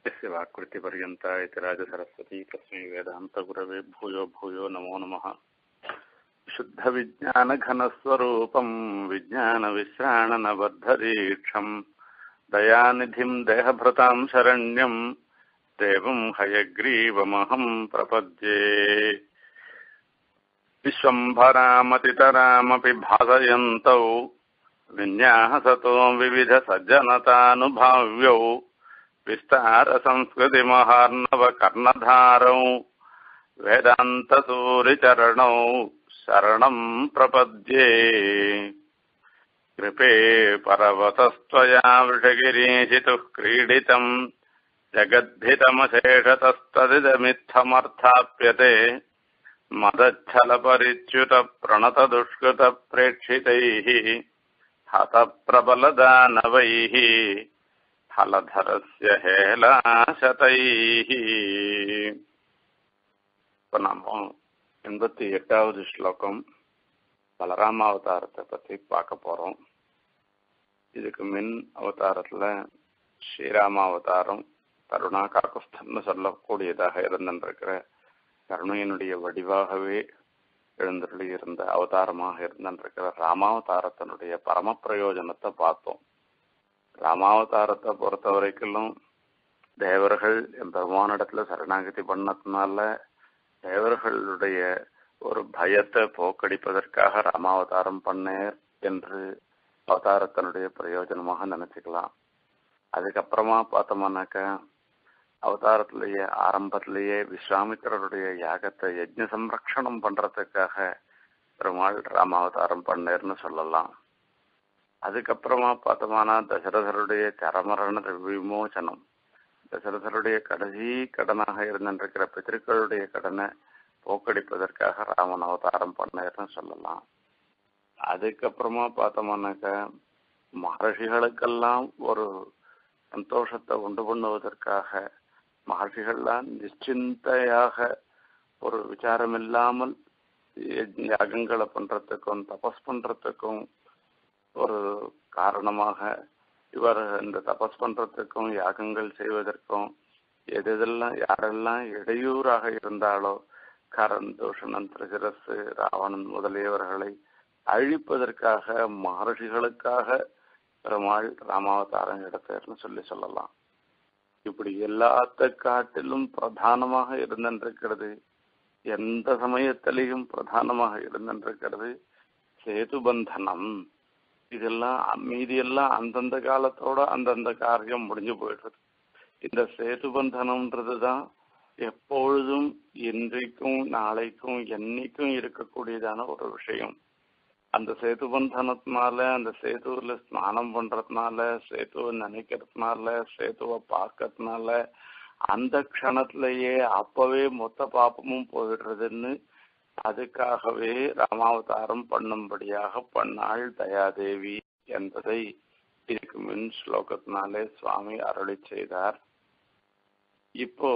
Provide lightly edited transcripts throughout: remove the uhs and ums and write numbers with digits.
यस्य वाक्कृतिपर्यन्ता इति राजसरस्वती तस्मै वेदान्तगुरवे भूयो भूयो नमो नमः। शुद्धविज्ञानघनस्वरूपं विज्ञानविश्राणनबद्धदीक्षं दयानिधिं देहभृतां शरण्यं देवं हयग्रीवमहं प्रपद्ये। विश्वम्भरामतितरामपि भासयन्तौ विन्यासतो विविधसज्जनतानुभाव्यौ विस्तारसंस्कृतिमहार्णवकर्णधारौ वेदान्तसूरिचरणौ शरणं प्रपद्ये। कृपे पर्वतस्त्वया वृषगिरीशितुः क्रीडितं जगद्भितमशेषतस्तदिदमित्थमर्थाप्यते मदच्छलपरिच्युतप्रणतदुष्कृतप्रेक्षितैः हतप्रबलदानवैः हलधरस्य हेलाशतैः। இப்போ நாம 88வது ஸ்லோகம் பலராம அவதாரத்தை பற்றி பார்க்க போகிறோம். இதுக்கு மின் அவதாரத்தில் ஸ்ரீராம அவதாரம் கருணா காக்குஸ்தன்னு சொல்லக்கூடியதாக இருந்திருக்கிற கருணையினுடைய வடிவாகவே எழுந்தருளி இருந்த அவதாரமாக இருந்திருக்கிற ராமாவதாரத்தினுடைய பரம பிரயோஜனத்தை பார்த்தோம். ராமாவதாரத்தை பொறுத்த வரைக்கும் தேவர்கள் பெருமானிடத்துல சரணாகதி பண்ணதுனால தேவர்களுடைய ஒரு பயத்தை போக்கடிப்பதற்காக ராமாவதாரம் பண்ணேர் என்று அவதாரத்தினுடைய பிரயோஜனமாக நினைச்சுக்கலாம். அதுக்கப்புறமா பார்த்தோம்னாக்க அவதாரத்திலேயே ஆரம்பத்திலேயே விஸ்வாமித்திரருடைய யாகத்தை யஜ்ஞ சம்ரக்ஷணம் பண்றதுக்காக பெருமாள் ராமாவதாரம் பண்ணேர்னு சொல்லலாம். அதுக்கப்புறமா பார்த்தோம்னா தசரதருடைய சரமரண விமோசனம், தசரதருடைய கடைசி கடனாக இருந்திருக்கிற பித்திருக்களுடைய கடனை போக்கடிப்பதற்காக ராமன் அவதாரம் பண்ணேர்னு சொல்லலாம். அதுக்கப்புறமா பார்த்தோம்னாக்க மகர்ஷிகளுக்கெல்லாம் ஒரு சந்தோஷத்தை உண்டு பண்ணுவதற்காக மகர்ஷிகள்லாம் நிச்சிந்தையாக ஒரு விசாரம் இல்லாமல் யாகங்களை பண்றதுக்கும் தபஸ் பண்றதுக்கும் ஒரு காரணமாக இவர் இந்த தபஸ் பண்றதுக்கும் யாகங்கள் செய்வதற்கும் எதெல்லாம் யாரெல்லாம் இடையூறாக இருந்தாலோ கரண், தூஷணன், திரிசிரசு, ராவணன் முதலியவர்களை அழிப்பதற்காக மகர்ஷிகளுக்காக பெருமாள் ராமாவதாரம் எடுத்தார்னு சொல்லலாம். இப்படி எல்லாத்த காட்டிலும் பிரதானமாக இருந்திருக்கிறது, எந்த சமயத்திலையும் பிரதானமாக இருந்திருக்கிறது சேதுபந்தனம். இதெல்லாம் மீதியெல்லாம் அந்தந்த காலத்தோட அந்தந்த காரியம் முடிஞ்சு போயிடுறது. இந்த சேதுபந்தனம்ன்றது தான் எப்பொழுதும் இன்றைக்கும் நாளைக்கும் என்னைக்கும் இருக்கக்கூடியதான ஒரு விஷயம். அந்த சேதுபந்தனத்தினால, அந்த சேதுவில் ஸ்நானம் பண்றதுனால, சேதுவை நினைக்கிறதுனால, சேதுவை பார்க்கறதுனால அந்த க்ஷணத்திலேயே அப்பவே மொத்த பாப்பமும் போயிடுறதுன்னு அதுக்காகவே ராமாவதாரம் பண்ணும்படியாக பண்ணாள் தயாதேவி என்பதை இதுக்கு மின் ஸ்லோகத்தினாலே சுவாமி அருளி செய்தார். இப்போ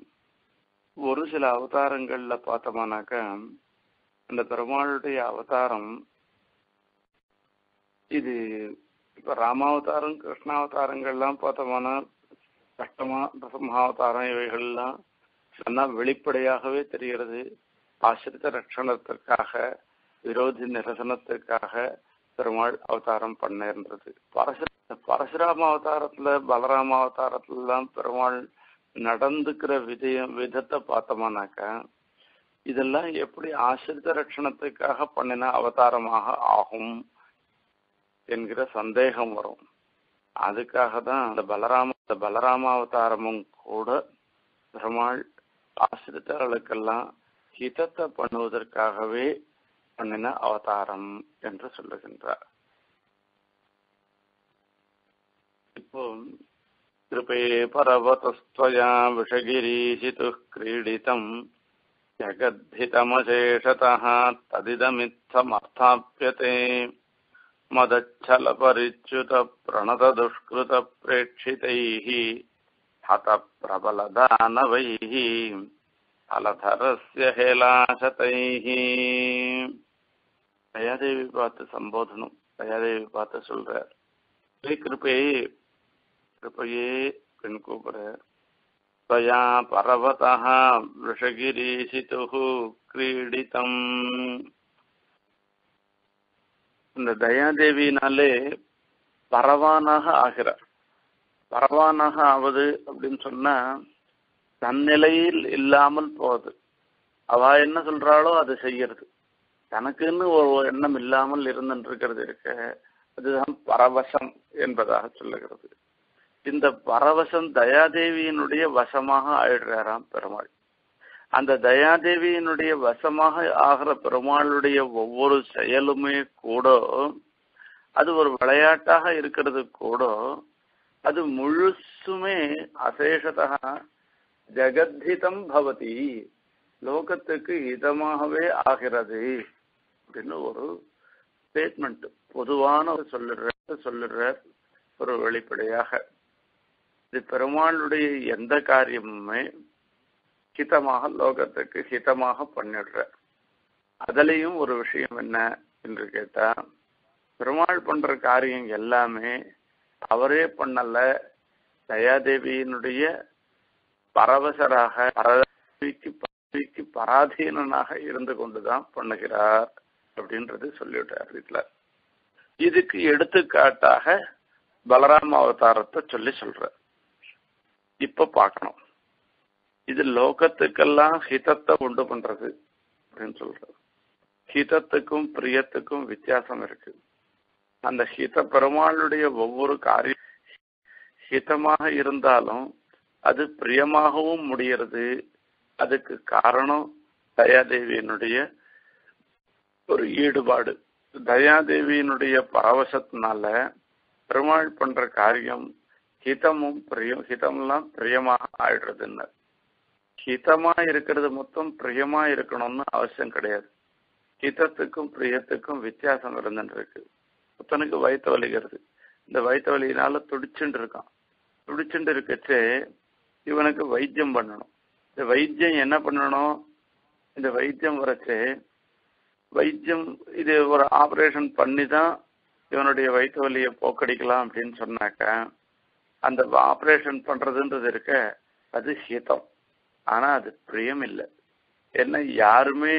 ஒரு சில அவதாரங்கள்ல பார்த்தோம்னாக்க அந்த பெருமாளுடைய அவதாரம் இது இப்ப ராமாவதாரம் கிருஷ்ணாவதாரங்கள்லாம் பார்த்தோம்னா கஷ்டமா சிம்ஹாவதாரம் இவைகள்லாம் நல்லா வெளிப்படையாகவே தெரிகிறது. ஆசிரித்த ரட்சணத்திற்காக விரோதி நிரசனத்திற்காக பெருமாள் அவதாரம் பண்ணேன்றது. பரசுராம அவதாரத்துல பலராம அவதாரத்துலாம் பெருமாள் நடந்துக்கிற விதத்தை பார்த்தோம்னாக்கா இதெல்லாம் எப்படி ஆசிரித்த ரட்சணத்துக்காக பண்ணின அவதாரமாக ஆகும் என்கிற சந்தேகம் வரும். அதுக்காக தான் அந்த பலராம அவதாரமும் கூட பெருமாள் ஆசிரித்தர்களுக்கெல்லாம் ஹிதத்தை பண்ணுவதற்காகவே பண்ணின அவதாரம் என்று சொல்லுகின்றார். இப்போ கிருபே பர்வதஸ்த்வயா விஷகிரீசிதுः क्रीडितं जगद्भितमशेषतः तदिदमित्थमर्थाप्यते मदच्छलपरिच्युतप्रणतदुष्कृतप्रेक्षितैः हतप्रबलदानवैः हलधरस्य हेलाशतैः. தயாதேவி பார்த்து சம்போதனம், தயாதேவி பார்த்து சொல்றார், கிருப்பையே பெண் கூப்பிடுறார். त्वया पर्वतः वृषगिरीशितुः क्रीडितम्. இந்த தயாதேவியினாலே பரவானாக ஆகிறார். பரவானாக ஆவது அப்படின்னு சொன்னா தன்னிலையில் இல்லாமல் போகுது. அவ என்ன சொல்றாளோ அதை செய்யறது. தனக்குன்னு ஒரு எண்ணம் இல்லாமல் இருந்துருக்கிறது இருக்க, அதுதான் பரவசம் என்பதாக சொல்லுகிறது. இந்த பரவசம் தயாதேவியினுடைய வசமாக ஆயிடுறாராம் பெருமாள். அந்த தயாதேவியினுடைய வசமாக ஆகிற பெருமாளுடைய ஒவ்வொரு செயலுமே கூட அது ஒரு விளையாட்டாக இருக்கிறது கூட அது முழுசுமே அசேஷதா ஜெகத்ஹிதம் பவதி, லோகத்துக்கு இதமாகவே ஆகிறது அப்படின்னு ஒரு ஸ்டேட்மெண்ட் பொதுவான ஒரு சொல்லுற ஒரு வெளிப்படையாக. இது பெருமாளுடைய எந்த காரியமுமே ஹிதமாக லோகத்துக்கு ஹிதமாக பண்ணிடுற. அதுலயும் ஒரு விஷயம் என்ன என்று கேட்டா, பெருமாள் பண்ற காரியம் எல்லாமே அவரே பண்ணல, தயாதேவியினுடைய பரவசராக பரவிக்கு பராதீனனாக இருந்து கொண்டுதான் பண்ணுகிறார் அப்படின்றது சொல்லிவிட்டார் வீட்டுல. இதுக்கு எடுத்துக்காட்டாக பலராம அவதாரத்தை சொல்ற. இப்ப பார்க்கணும், இது லோகத்துக்கெல்லாம் ஹிதத்தை உண்டு பண்றது அப்படின்னு சொல்றது. ஹிதத்துக்கும் பிரியத்துக்கும் வித்தியாசம் இருக்கு. அந்த ஹித பெருமாளுடைய ஒவ்வொரு காரியம் ஹிதமாக இருந்தாலும் அது பிரியமாகவும் முடிகிறது. அதுக்கு காரணம் தயாதேவியினுடைய ஒரு ஈடுபாடு. தயாதேவியினுடைய பரவசத்தினால பெருமாள் பண்ற காரியம் ஹிதமும் ஹிதம்லாம் பிரியமாக ஆயிடுறதுன்னு. ஹிதமா இருக்கிறது மொத்தம் பிரியமா இருக்கணும்னு அவசியம் கிடையாது. ஹிதத்துக்கும் பிரியத்துக்கும் வித்தியாசம் இருந்துருக்கு. புத்தனுக்கு வயிற்று வலிக்கிறது, இந்த வயிற்று வலியினால துடிச்சுட்டு இருக்கான். துடிச்சுட்டு இருக்கச்சே இவனுக்கு வைத்தியம் பண்ணணும். இந்த வைத்தியம் என்ன பண்ணணும், இந்த வைத்தியம் வரச்சே வைத்தியம் இது ஒரு ஆபரேஷன் பண்ணி தான் இவனுடைய வயிற்று வலியை போக்கடிக்கலாம் அப்படின்னு சொன்னாக்க, அந்த ஆபரேஷன் பண்றதுன்றது இருக்க அது ஹிதம். ஆனா அது பிரியம் இல்லை. ஏன்னா யாருமே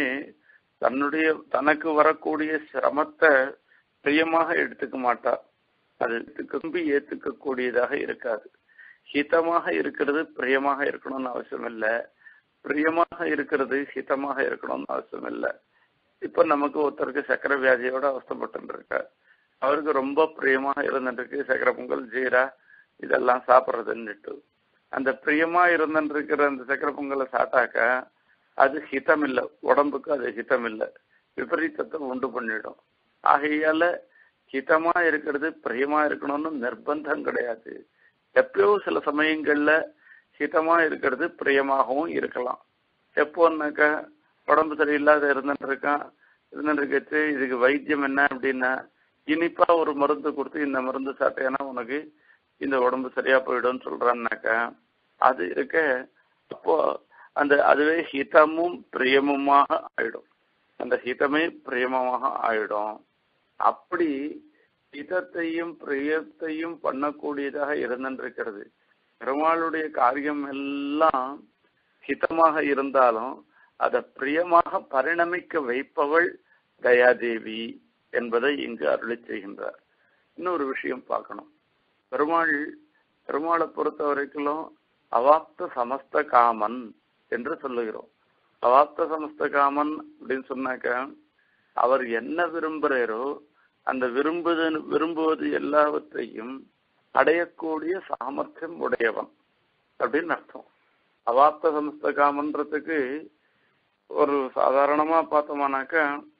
தனக்கு வரக்கூடிய சிரமத்தை பிரியமாக எடுத்துக்க மாட்டா. அது திரும்பி ஏத்துக்க கூடியதாக இருக்காது. ஹிதமாக இருக்கிறது பிரியமாக இருக்கணும்னு அவசியம் இல்லை, பிரியமாக இருக்கிறது ஹிதமாக இருக்கணும்னு அவசியம் இல்லை. இப்ப நமக்கு ஒருத்தருக்கு சக்கரை வியாதியோட அவஸ்தப்பட்டு இருக்கார். அவருக்கு ரொம்ப பிரியமாக இருந்துருக்கு சக்கரை பொங்கல் ஜீரா இதெல்லாம் சாப்பிட்றதுன்னுட்டு. அந்த பிரியமா இருந்துருக்கிற அந்த சக்கரை பொங்கலை சாப்பிட்டாக்க அது ஹிதம் இல்லை, உடம்புக்கு அது ஹிதம் இல்லை, விபரீதத்தை உண்டு பண்ணிடும். ஆகையால ஹிதமா இருக்கிறது பிரியமா இருக்கணும்னு நிர்பந்தம் கிடையாது. எப்பயோ சில சமயங்கள்ல ஹிதமா இருக்கிறது பிரியமாகவும் இருக்கலாம். எப்போன்னாக்கா உடம்பு சரியில்லாத இருந்துருக்கச்சு இதுக்கு வைத்தியம் என்ன அப்படின்னா, இனிப்பா ஒரு மருந்து கொடுத்து இந்த மருந்து சாப்பிட்டேன்னா உனக்கு இந்த உடம்பு சரியா போயிடும்னு சொல்றான்னாக்கா அது இருக்க, அப்போ அதுவே ஹிதமும் பிரியமுமாக ஆயிடும். அந்த ஹிதமே பிரியமாக ஆயிடும். அப்படி ஹிதத்தையும் பிரியத்தையும் பண்ணக்கூடியதாக இருந்திருக்கிறது. பெருமாளுடைய காரியம் எல்லாம் ஹிதமாக இருந்தாலும் அதை பிரியமாக பரிணமிக்க வைப்பவள் தயாதேவி என்பதை இங்கு அருளி செய்கின்றார். இன்னொரு விஷயம் பார்க்கணும், பெருமாளை பொறுத்த வரைக்கும் அவாப்த சமஸ்த காமன் என்று சொல்லுகிறோம். அவாப்த சமஸ்த காமன் அப்படின்னு சொன்னாக்க அவர் என்ன விரும்புகிறாரோ அந்த விரும்புவது எல்லாவற்றையும் அடையக்கூடிய சாமர்த்தியம் உடையவன் அப்படின்னு அர்த்தம். அவாப்த சமஸ்த காமன்றதுக்கு ஒரு சாதாரணமா பார்த்தோம்னாக்க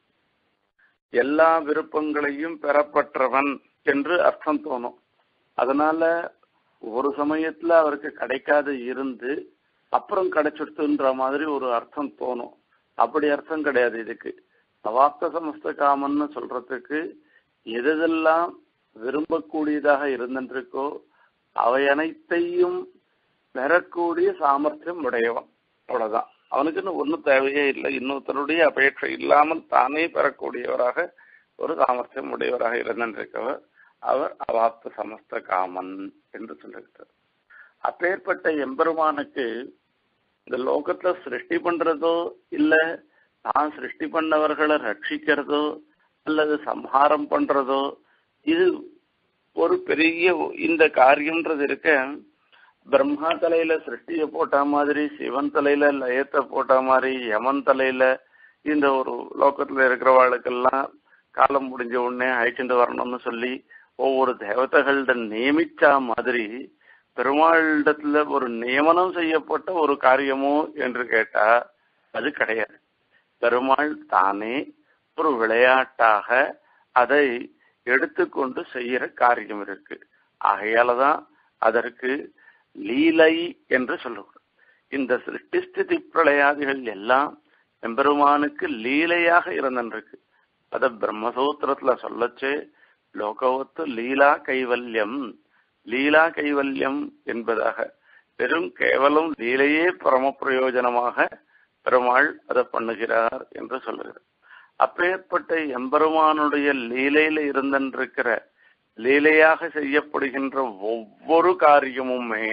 எல்லா விருப்பங்களையும் பெறப்பட்டவன் என்று அர்த்தம் தோணும். அதனால ஒரு சமயத்துல அவருக்கு கிடைக்காது இருந்து அப்புறம் கிடைச்சிடுத்துன்ற மாதிரி ஒரு அர்த்தம் தோணும். அப்படி அர்த்தம் கிடையாது இதுக்கு. அவாப்த சமஸ்த காமன்னு சொல்றதுக்கு எதெல்லாம் விரும்பக்கூடியதாக இருந்திருக்கோ அவை அனைத்தையும் பெறக்கூடிய சாமர்த்தியம் உடையவன், அவ்வளவுதான். அவனுக்குன்னு ஒன்றும் தேவையே இல்லை, இன்னொருத்தருடைய அபேட்சை இல்லாமல் தானே பெறக்கூடியவராக ஒரு சாமர்த்தியம் உடையவராக இருந்திருக்கவர் அவர் அவாப்த சமஸ்த காமன் என்று சொல்லுகிறார். அப்பேற்பட்ட எம்பெருமானுக்கு இந்த லோகத்துல சிருஷ்டி பண்றதோ இல்ல தான் சிருஷ்டி பண்ணவர்களை ரட்சிக்கிறதோ அல்லது சம்ஹாரம் பண்றதோ இது ஒரு பெரிய இந்த காரியம்ன்றது இருக்க. பிரம்மா தலையில சிருஷ்டியை போட்ட மாதிரி, சிவன் தலையில லயத்தை போட்ட மாதிரி, யமன் தலையில இந்த ஒரு லோகத்துல இருக்கிறவாளுக்கெல்லாம் காலம் முடிஞ்ச உடனே அழைச்சிட்டு வரணும்னு சொல்லி ஒவ்வொரு தேவதைகள்ட நியமிச்சா மாதிரி பெருமாளிடத்துல ஒரு நியமனம் செய்யப்பட்ட ஒரு காரியமோ என்று கேட்டா அது கிடையாது. பெருமாள் தானே ஒரு விளையாட்டாக அதை எடுத்துக்கொண்டு செய்யற காரியம் இருக்கு. ஆகையாலதான் அதற்கு லீலை என்று சொல்லுவோம். இந்த சிருஷ்டி ஸ்திதி பிரளயாதிகள் எல்லாம் எம்பெருமானுக்கு லீலையாக இருந்திருக்கு. அத பிரம்மசூத்திரத்துல சொல்லச்சு லோகவத்து லீலா கைவல்யம், லீலா கைவல்யம் என்பதாக வெறும் கேவலம் லீலையே பரம பிரயோஜனமாக பெருமாள் அதை பண்ணுகிறார் என்று சொல்லுகிறார். அப்பேற்பட்ட எம்பெருமானுடைய லீலையில இருந்திருக்கிற லீலையாக செய்யப்படுகின்ற ஒவ்வொரு காரியமுமே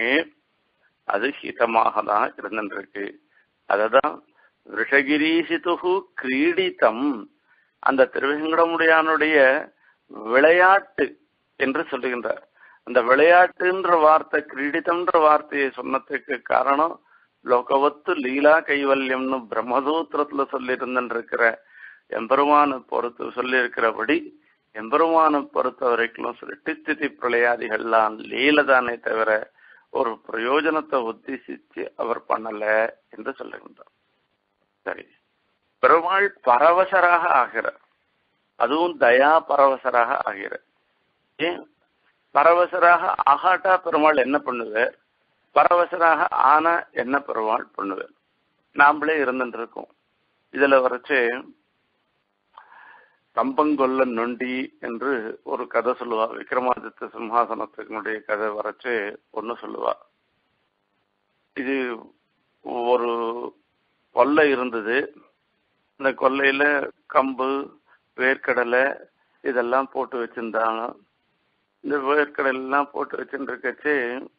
அது ஹிதமாக தான் இருந்திருக்கு. அததான் ரிஷகிரீசிது கிரீடித்தம், அந்த திருவேங்கடமுடியானுடைய விளையாட்டு என்று சொல்லுகின்றார். அந்த விளையாட்டுன்ற வார்த்தை, கிரீடித்தம்ன்ற வார்த்தையை சொன்னதுக்கு காரணம் லோகவத்து லீலா கைவல்யம்னு பிரம்மசூத்திரத்துல சொல்லி இருந்திருக்கிற எம்பெருமானை பொறுத்து சொல்லி இருக்கிறபடி எம்பெருமானை பொறுத்த வரைக்கும் சிருஷ்டி பிரளயாதிகள்லாம் லீலதானே தவிர ஒரு பிரயோஜனத்தை உத்தேசிச்சு அவர் பண்ணல என்று சொல்லுகின்றார். சரி, பெருமாள் பரவசராக ஆகிறார், அதுவும் தயா பரவசராக ஆகிறார். ஏன் பரவசராக ஆகாட்டா பெருமாள் என்ன பண்ணுவார், பரவசராக ஆனா என்ன பெருமாள் பண்ணுவார்? நாமளே இருந்துட்டு இருக்கோம். இதுல வரைச்சு கம்பங்கொல்ல நொண்டி என்று ஒரு கதை சொல்லுவா. விக்ரமாதித்த சிம்ஹாசனத்தினுடைய கதை வரைச்சு ஒன்னு சொல்லுவா. இது ஒரு கொல்லை இருந்தது. இந்த கொல்லையில கம்பு, வேர்க்கடலை இதெல்லாம் போட்டு வச்சிருந்தாங்க. இந்த வேர்க்கடலாம் போட்டு வச்சுருக்கச்சு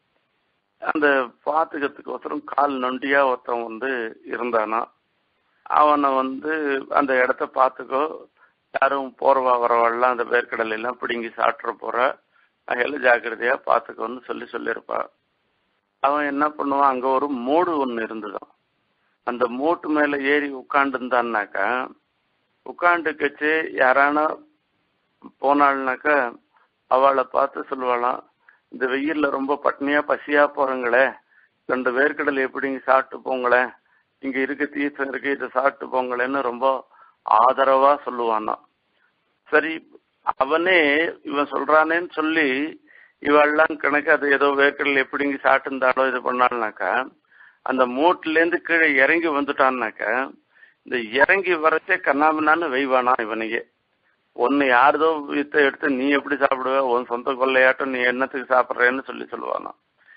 அந்த பாத்துக்கிறதுக்கோசரம் கால் நொண்டியா ஒருத்தன் இருந்தானா. அவனை அந்த இடத்த பார்த்துக்கோ, யாரும் போறவா வரவாள்லாம் அந்த வேர்க்கடலை எல்லாம் பிடுங்கி சாப்பிட்ற போற, அதெல்லாம் ஜாக்கிரதையா பார்த்துக்கோன்னு சொல்லியிருப்பா. அவன் என்ன பண்ணுவான், அங்க ஒரு மூடு ஒன்று இருந்துதான். அந்த மூட்டு மேல ஏறி உட்காண்டு இருந்தான்னாக்கா, உட்காந்துக்கச்சு யாரான போனாள்னாக்கா அவளை பார்த்து சொல்லுவாளாம், இந்த வெயில்ல ரொம்ப பட்னியா பசியா போறங்களே, 2 வேர்க்கடலை எப்படிங்க சாப்பிட்டு போங்களேன், இங்க இருக்க தீர்த்தம் இருக்கு, இதை சாப்பிட்டு போங்களேன்னு ரொம்ப ஆதரவா சொல்லுவானா. சரி, அவனே இவன் சொல்றானேன்னு சொல்லி இவெல்லாம் கணக்கு அது ஏதோ வேர்க்கடலை எப்படிங்க சாப்பிட்டு இருந்தாலோ இது பண்ணாள்னாக்கா, அந்த மூட்டுல இருந்து கீழே இறங்கி வந்துட்டான்னாக்கா, இந்த இறங்கி வரச்சே கண்ணாமண்ணான்னு வெய்வானா இவனையே. ஒன்னு யாரதோ வித்த எடுத்து நீ எப்படி சாப்பிடுவ, உன் சொந்த கொள்ளையாட்டம் நீ என்னத்துக்கு சாப்பிட்றேன்னு சொல்லுவானா.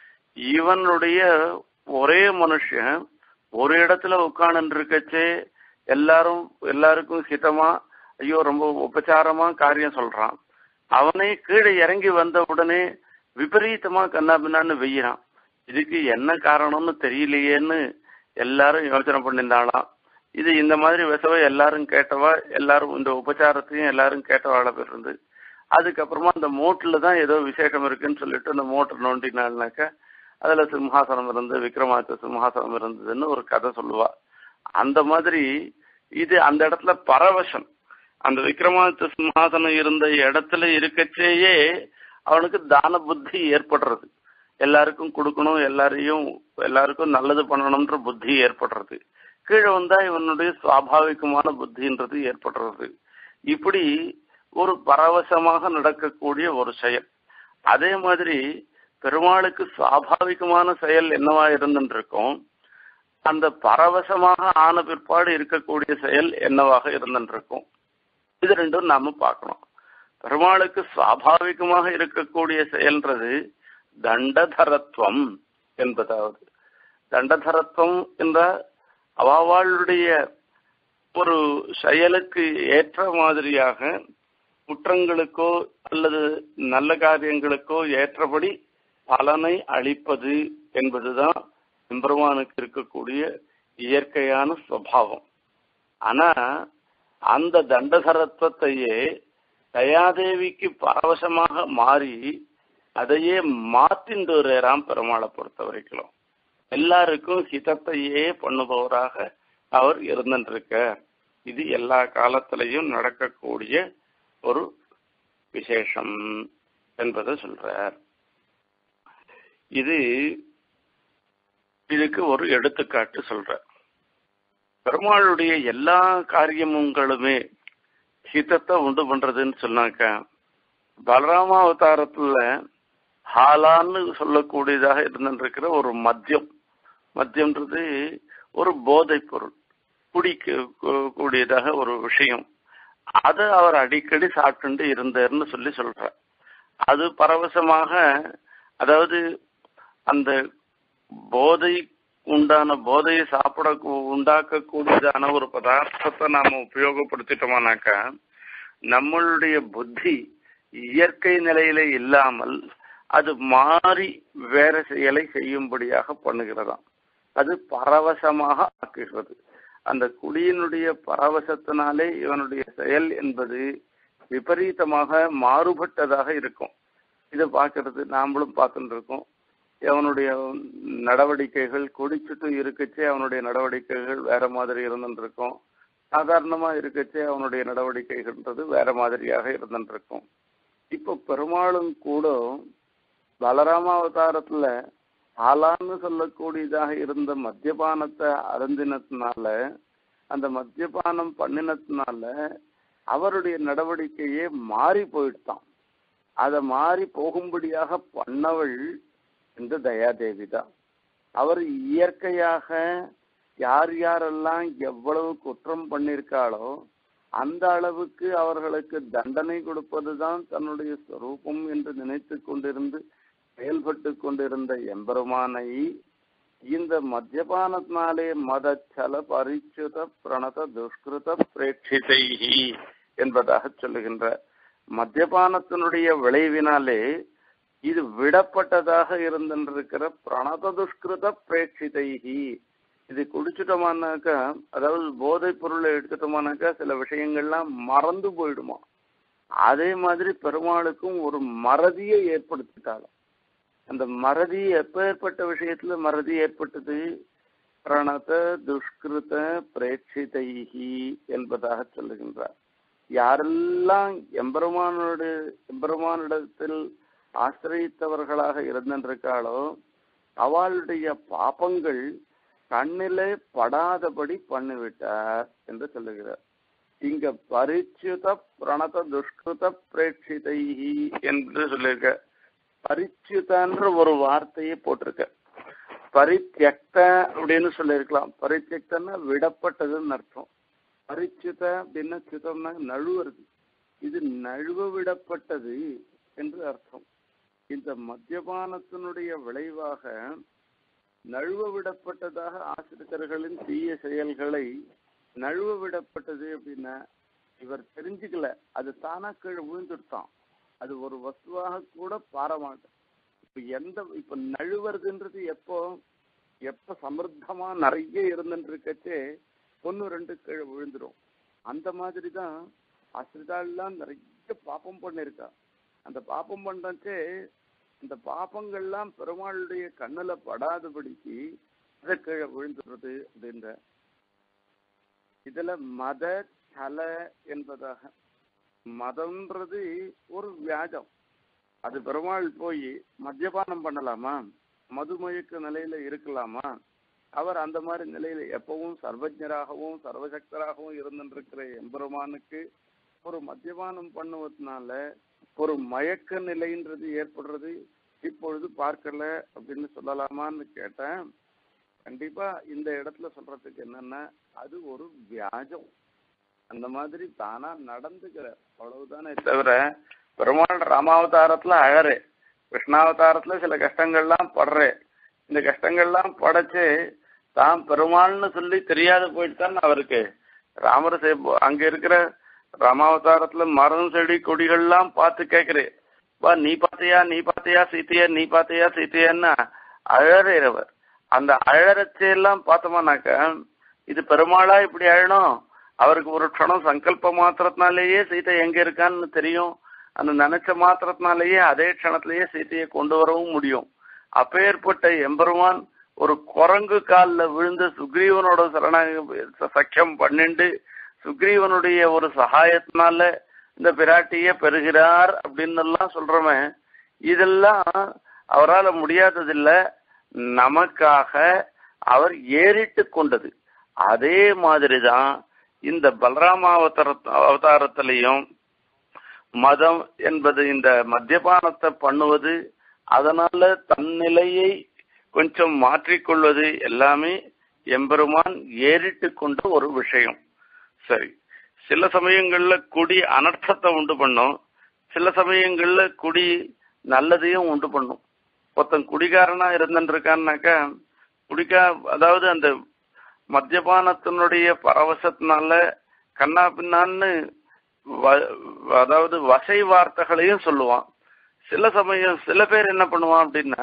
இவனுடைய ஒரே மனுஷன் ஒரு இடத்துல உட்கார்ந்து இருக்கச்சே எல்லாருக்கும் ஹிதமா, ஐயோ ரொம்ப உபச்சாரமா காரியம் சொல்றான். அவனே கீழே இறங்கி வந்த உடனே விபரீதமா கண்ணாபின்னான்னு வெய்யறான். இதுக்கு என்ன காரணம்னு தெரியலையேன்னு எல்லாரும் யோசனை பண்ணியிருந்தாளாம். இது இந்த மாதிரி விசவை எல்லாரும் கேட்டவா, எல்லாரும் இந்த உபச்சாரத்தையும் எல்லாரும் கேட்டவாழ இருந்து, அதுக்கப்புறமா அந்த மூட்டுல தான் ஏதோ விசேஷம் இருக்குன்னு சொல்லிட்டு அந்த மூட்டை நோண்டினாள்னாக்கா அதுல சிம்ஹாசனம் இருந்து, விக்ரமாதித்த சிம்ஹாசனம் இருந்ததுன்னு ஒரு கதை சொல்லுவா. அந்த மாதிரி இது அந்த இடத்துல பரவசம். அந்த விக்ரமாதித்த சிம்ஹாசனம் இருந்த இடத்துல இருக்கச்சேயே அவனுக்கு தான புத்தி ஏற்படுறது, எல்லாருக்கும் கொடுக்கணும், எல்லாருக்கும் நல்லது பண்ணணும்ன்ற புத்தி ஏற்படுறது. கீழே வந்தா இவனுடைய சுவாபாவிகமான புத்தின்றது ஏற்படுறது. இப்படி ஒரு பரவசமாக நடக்கக்கூடிய ஒரு செயல். அதே மாதிரி பெருமாளுக்கு சுவாபாவிகமான செயல் என்னவா இருந்துருக்கும், அந்த பரவசமாக ஆன பிற்பாடு இருக்கக்கூடிய செயல் என்னவாக இருந்துருக்கும். இது ரெண்டும் நாம பார்க்கணும். பெருமாளுக்கு சுவாபாவிகமாக இருக்கக்கூடிய செயல்ன்றது தண்டதரத்துவம் என்பதாவது. தண்டதரத்துவம் என்ற அவளுடைய ஒரு செயலுக்கு ஏற்ற மாதிரியாக குற்றங்களுக்கோ அல்லது நல்ல காரியங்களுக்கோ ஏற்றபடி பலனை அளிப்பது என்பதுதான் எம்பெருமானுக்கு இருக்கக்கூடிய இயற்கையான சுபாவம். ஆனா அந்த தண்டசரத்துவத்தையே தயாதேவிக்கு பரவசமாக மாறி அதையே மாற்றின்றாம் பெருமாளை பொறுத்த வரைக்கும். எல்லாருக்கும் ஹிதத்தையே பண்ணுபவராக அவர் இருந்திருக்க. இது எல்லா காலத்திலையும் நடக்கக்கூடிய ஒரு விசேஷம் என்பதை சொல்றார். இதுக்கு ஒரு எடுத்துக்காட்டு சொல்ற. பெருமாளுடைய எல்லா காரியங்களுமே ஹிதத்தை உண்டு பண்றதுன்னு சொன்னாக்க, பலராம அவதாரத்துல ஹாலான்னு சொல்லக்கூடியதாக இருந்திருக்கிற ஒரு மத்தியம்ன்றது ஒரு போதை பொருள், குடிக்க கூடியதாக ஒரு விஷயம். அதை அவர் அடிக்கடி சாப்பிட்டு இருந்தார்னு சொல்ற. அது பரவசமாக, அதாவது அந்த போதை உண்டான போதையை உண்டாக்கக்கூடியதான ஒரு பதார்த்தத்தை நாம உபயோகப்படுத்திட்டோம்னாக்கா நம்மளுடைய புத்தி இயற்கை நிலையில இல்லாமல் அது மாறி வேற செயலை செய்யும்படியாக பண்ணுகிறதாம். அது பரவசமாக ஆக்குகிறது. அந்த குடியினுடைய பரவசத்தினாலே இவனுடைய செயல் என்பது விபரீதமாக மாறுபட்டதாக இருக்கும். இதை பார்க்கறது நாமளும் பார்த்துட்டு இருக்கோம். அவனுடைய நடவடிக்கைகள் குடிச்சுட்டு இருக்கச்சே அவனுடைய நடவடிக்கைகள் வேற மாதிரி இருந்துருக்கும். சாதாரணமா இருக்கச்சே அவனுடைய நடவடிக்கைகள்ன்றது வேற மாதிரியாக இருந்துருக்கும். இப்ப பெருமாளும் கூட பலராம அவதாரத்துல ஆலான்னு சொல்லக்கூடியதாக இருந்த மத்தியபானத்தை அருந்தினத்தினால, அந்த மத்தியபானம் பண்ணினத்தினால அவருடைய நடவடிக்கையே மாறி போயிட்டான். அதை மாறி போகும்படியாக பண்ணவள் இந்த தயாதேவி தான். அவர் இயற்கையாக யார் யாரெல்லாம் எவ்வளவு குற்றம் பண்ணியிருக்காளோ அந்த அளவுக்கு அவர்களுக்கு தண்டனை கொடுப்பதுதான் தன்னுடைய ஸ்வரூபம் என்று நினைத்து கொண்டிருந்து செயல்பட்டு கொண்டிருந்த எம்பெருமானை இந்த மத்தியபானத்தினாலே மதச்சல பரிச்சுத பிரணத துஷ்கிருத பிரேட்சிதை என்பதாக சொல்லுகின்ற மத்தியபானத்தினுடைய விளைவினாலே இது விடப்பட்டதாக இருந்திருக்கிற பிரணத துஷ்கிருத பிரேட்சிதைகி. இது குடிச்சிட்டோமானாக்கா, அதாவது போதை பொருளை எடுத்துட்டோமானாக்கா சில விஷயங்கள்லாம் மறந்து போயிடுமா. அதே மாதிரி பெருமாளுக்கும் ஒரு மறதியை ஏற்படுத்திட்டாலும் அந்த மறதி எப்பேற்பட்ட விஷயத்துல மறதி ஏற்பட்டது? பிரணத துஷ்கிருத பிரேட்சிதைகி என்பதாக சொல்லுகின்றார். யாரெல்லாம் எம்பெருமானிடத்தில் ஆசிரியத்தவர்களாக இருந்திருக்காளோ அவளுடைய பாபங்கள் கண்ணிலே படாதபடி பண்ணிவிட்டார் என்று சொல்லுகிறார். இங்க பரிச்சுத பிரணத துஷ்கிருத பிரேட்சிதைகி என்று சொல்லியிருக்க. பரிச்சுதன்ற ஒரு வார்த்தையை போட்டிருக்க. பரித்தியக்த அப்படின்னு சொல்லியிருக்கலாம். பரித்தியக்தன்னா விடப்பட்டதுன்னு அர்த்தம். பரிச்சுத அப்படின்னா சுதம்னா நழுவுறது. இது நழுவ விடப்பட்டது என்று அர்த்தம். இந்த மத்தியபானத்தினுடைய விளைவாக நழுவ விடப்பட்டதாக ஆசிரியர்களின் தீய செயல்களை நழுவ விடப்பட்டது அப்படின்னா இவர் தெரிஞ்சுக்கல, அது தானா கீழே விழுந்துட்டான். அது ஒரு வஸ்துவாக கூட பாரமாட்டேன். இப்ப நழுவுறதுன்றது எப்ப சமிருத்தமா நிறைய இருந்துருக்கச்சே 1-2 கீழே விழுந்துடும். அந்த மாதிரிதான் ஆசிரிதாள்லாம் நிறைய பாப்பம் பண்ணிருக்கா. அந்த பாப்பம் பண்றச்சே இந்த பாப்பங்கள்லாம் பெருமாளுடைய கண்ணுல படாதபடிக்கு அதை கீழே விழுந்துடுறது அப்படின்ற. இதுல மத சல என்பதாக, மதம்ன்றது ஒரு வியாஜம். அது பெருமாள் போய் மத்தியபானம் பண்ணலாமா, மதுமயக்க நிலையில இருக்கலாமா? அவர் அந்த மாதிரி நிலையில எப்பவும் சர்வஜராகவும் சர்வசக்தராகவும் இருந்துருக்கிற எம்பெருமானுக்கு ஒரு மத்தியபானம் பண்ணுவதனால ஒரு மயக்க நிலைன்றது ஏற்படுறது இப்பொழுது பார்க்கல அப்படின்னு சொல்லலாமான்னு கேட்டேன். கண்டிப்பா இந்த இடத்துல சொல்றதுக்கு என்னன்னா அது ஒரு வியாஜம். அந்த மாதிரி தானா நடந்துக்கிற அவ்வளவுதானே தவிர பெருமாள் ராமாவதாரத்துல அழறே, கிருஷ்ணாவதாரத்துல சில கஷ்டங்கள்லாம் படுறே. இந்த கஷ்டங்கள்லாம் படைச்சு தான் பெருமாள்னு சொல்லி தெரியாத போயிட்டு தான் அவருக்கு ராமர் அங்க இருக்கிற ராமாவதாரத்துல மரம் செடி கொடிகள்லாம் பார்த்து கேட்கிறேன், வா நீ பாத்தியா சீத்தையா, நீ பாத்தியா சீத்தையான்னா அழறவர். அந்த அழறச்சையெல்லாம் பார்த்தோம்னாக்க இது பெருமாளா இப்படி அழணும், அவருக்கு ஒரு க்ஷணம் சங்கல்ப மாத்திரத்தினாலேயே சீதை எங்க இருக்கான்னு தெரியும், அந்த நினைச்ச மாத்திரத்தினாலேயே அதே க்ஷணத்திலேயே சீதையை கொண்டு வரவும் முடியும். அப்பேற்பட்ட எம்பெருமான் ஒரு குரங்கு காலில் விழுந்து சுக்ரீவனோட சக்கியம் பண்ணிண்டு சுக்ரீவனுடைய ஒரு சகாயத்தினால இந்த பிராட்டிய பெறுகிறார் அப்படின்னு எல்லாம் சொல்றோமே, இதெல்லாம் அவரால் முடியாததில்ல, நமக்காக அவர் ஏறிட்டு கொண்டது. அதே மாதிரிதான் இந்த பலராம அவதாரத்திலையும் மதம் என்பது இந்த மத்தியபானத்தை பண்ணுவது, அதனால தன்னிலையை கொஞ்சம் மாற்றிக்கொள்வது எல்லாமே எம்பெருமான் ஏறிட்டு கொண்ட ஒரு விஷயம். சரி, சில சமயங்கள்ல குடி அனர்த்தத்தை உண்டு பண்ணும், சில சமயங்கள்ல குடி நல்லதையும் உண்டு பண்ணும். ஒருத்தன் குடிகாரனா இருந்துருக்கான்னாக்கா அதாவது அந்த மத்தியபானத்தினுடைய பரவசத்தினால கண்ணா பின்னான்னு அதாவது வசை வார்த்தைகளையும் சொல்லுவான். சில சமயம் சில பேர் என்ன பண்ணுவான் அப்படின்னா,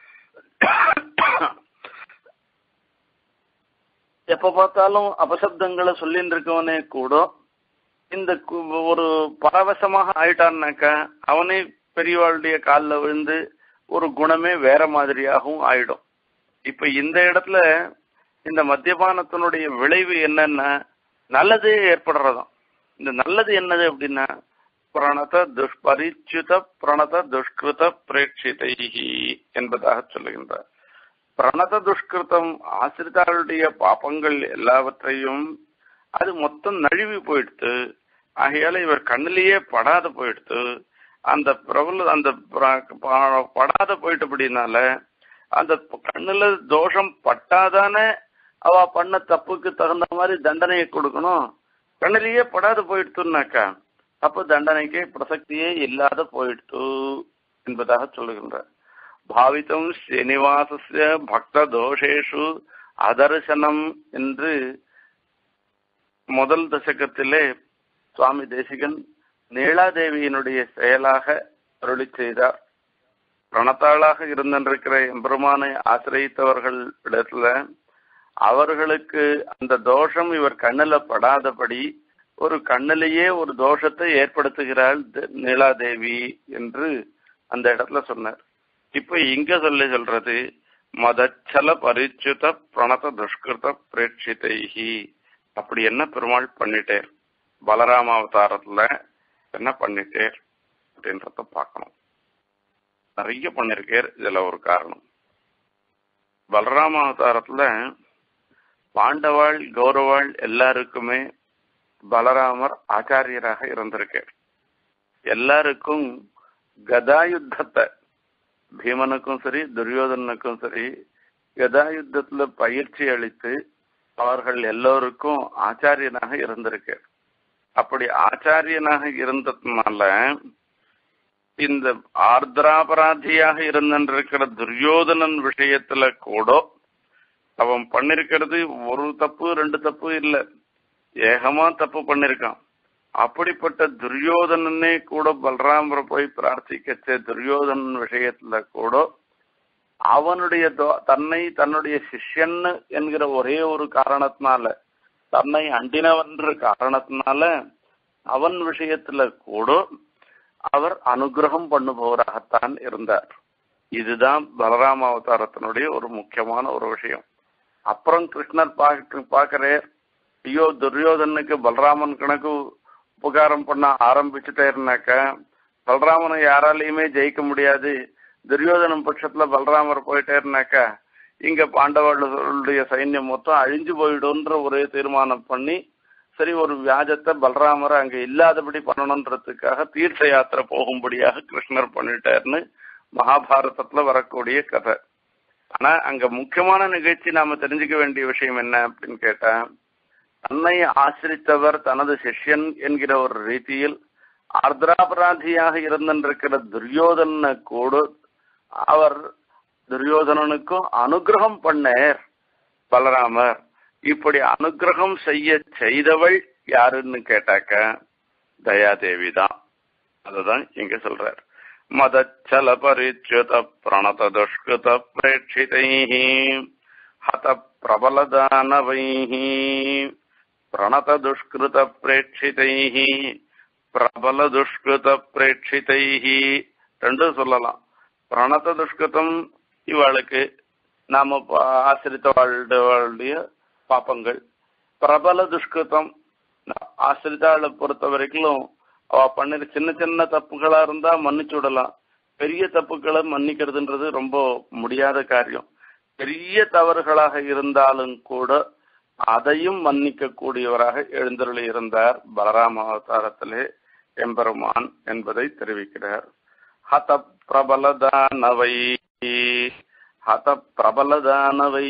எப்ப பார்த்தாலும் அபசப்தங்களை சொல்லிட்டு இருக்கவனே கூட இந்த ஒரு பரவசமாக ஆயிட்டான்னாக்கா அவனே பெரியவாளுடைய காலில் விழுந்து ஒரு குணமே வேற மாதிரியாகவும் ஆயிடும். இப்ப இந்த இடத்துல இந்த மத்தியபானத்தினுடைய விளைவு என்னன்னா நல்லதே ஏற்படுறதாம். இந்த நல்லது என்னது அப்படின்னா பிரணத துஷ்பரிச்சுத பிரணத துஷ்கிருத பிரேட்சிதை என்பதாக சொல்லுகின்றார். பிரணத துஷ்கிருத்தம் ஆசிரிதாளுடைய பாப்பங்கள் எல்லாவற்றையும் அது மொத்தம் நழுவி போயிடுத்து. ஆகையால இவர் கண்ணிலேயே படாத போயிடுத்து. அந்த அந்த படாத போயிட்டபடினால அந்த கண்ணுல தோஷம் பட்டாதானே அவ பண்ண தப்புக்கு தகுந்த மாதிரி தண்டனையை கொடுக்கணும். கண்ணிலேயே படாத போயிடுத்துனாக்கா அப்ப தண்டனைக்கு பிரசக்தியே இல்லாத போயிடுத்து என்பதாக சொல்லுகின்றார். பாவித்தம் ஸ்ரீனிவாசஸ்ய பக்த தோஷேஷு அதர்சனம் என்று முதல் தசகத்திலே சுவாமி தேசிகன் நீலாதேவியினுடைய செயலாக அருளி செய்தார். பிரணத்தாளாக இருந்திருக்கிற எம்பெருமானை ஆசிரியத்தவர்கள் இடத்துல அவர்களுக்கு அந்த தோஷம் இவர் கண்ணில படாதபடி ஒரு கண்ணிலேயே ஒரு தோஷத்தை ஏற்படுத்துகிறாள் நீலாதேவி என்று அந்த இடத்துல சொன்னார். இப்ப இங்க சொல்றது மதச்சல பரிச்சுத பிரணத துஷ்கிருத பிரேட்சிதைஹி. அப்படி என்ன பெருமாள் பண்ணிட்டேர், பலராம அவதாரத்துல என்ன பண்ணிட்டேர் அப்படின்றத பார்க்கணும். நிறைய பண்ணிருக்கார். இதுல ஒரு காரணம், பலராம அவதாரத்துல பாண்டவாள் கௌரவாள் எல்லாருக்குமே பலராமர் ஆச்சாரியராக இருந்திருக்கார். எல்லாருக்கும் கதாயுத்தத்தை, பீமனுக்கும் சரி துரியோதனுக்கும் சரி கதாயுத்தத்துல பயிற்சி அளித்து அவர்கள் எல்லோருக்கும் ஆச்சாரியனாக இருந்திருக்கார். அப்படி ஆச்சாரியனாக இருந்ததுனால இந்த ஆர்திராபராதியாக இருந்திருக்கிற துரியோதனன் விஷயத்துல கூட அவன் பண்ணிருக்கிறது ஒரு தப்பு ரெண்டு தப்பு இல்ல, ஏகமா தப்பு பண்ணிருக்கான். அப்படிப்பட்ட துரியோதனனே கூட பலராமரை போய் பிரார்த்திக்கச்ச துரியோதனன் விஷயத்துல கூட அவனுடைய தன்னுடைய சிஷ்யன் என்கிற ஒரே ஒரு காரணத்தினால, தன்னை அண்டினவன்ற காரணத்தினால அவன் விஷயத்துல கூட அவர் அனுகிரகம் பண்ணுபவராகத்தான் இருந்தார். இதுதான் பலராம அவதாரத்தினுடைய ஒரு முக்கியமான ஒரு விஷயம். அப்புறம் கிருஷ்ணர் பார்க்கிறேன், ஐயோ துரியோதனுக்கு பலராமன் கணக்கு உபகாரம் பண்ண ஆரம்பிச்சுட்டேருனாக்க பலராமனை யாராலையுமே ஜெயிக்க முடியாது, துரியோதனம் பட்சத்துல பலராமர் போயிட்டேருனாக்கா இங்க பாண்டவர்களுடைய சைன்யம் மொத்தம் அழிஞ்சு போயிடும்ன்ற ஒரே தீர்மானம் பண்ணி சரி ஒரு வியாஜத்தை பலராமரை அங்க இல்லாதபடி பண்ணணுன்றதுக்காக தீர்த்த யாத்திரை போகும்படியாக கிருஷ்ணர் பண்ணிட்டாருன்னு மகாபாரதத்துல வரக்கூடிய கதை. ஆனா அங்க முக்கியமான நிகழ்ச்சி நாம தெரிஞ்சுக்க வேண்டிய விஷயம் என்ன அப்படின்னு கேட்டா, தன்னை ஆசிரித்தவர் தனது சிஷ்யன் என்கிற ஒரு ரீதியில் ஆர்திராபராதியாக இருந்திருக்கிற துரியோதன கூட அவர் துரியோதனனுக்கும் அனுகிரகம் பண்ணார் பலராமர். இப்படி அனுகிரகம் செய்தவள் யாருன்னு கேட்டாக்க தயாதேவி தான். அதுதான் இங்க சொல்றார். மதச்சல பரிச்சுத பிரணத துஷ்கிருத பிரேட்சிதைஹ ஹத பிரபலதானவைஹ பிரணத துஷ்கிருத பிரேட்சிதைஹ பிரபல துஷ்கிருத பிரேட்சிதைஹ ரெண்டும் சொல்லலாம். பிரணத துஷ்கிருதம் இவளுக்கு நாம ஆசிரித்த வாழ்டைய பாப்பங்கள். பிரபல துஷ்கிருதம் ஆசிரித்தாளை பொறுத்த வரைக்கும் அவ பண்ணின சின்ன சின்ன தப்புகளா இருந்தா மன்னிச்சு விடலாம். பெரிய தப்புக்களை மன்னிக்கிறதுன்றது ரொம்ப முடியாத காரியம். பெரிய தவறுகளாக இருந்தாலும் கூட அதையும் மன்னிக்க கூடியவராக எழுந்தருளி இருந்தார் பலராம அவதாரத்திலே எம்பெருமான் என்பதை தெரிவிக்கிறார். ஹத பிரபலதானவை ஹத பிரபலதானவை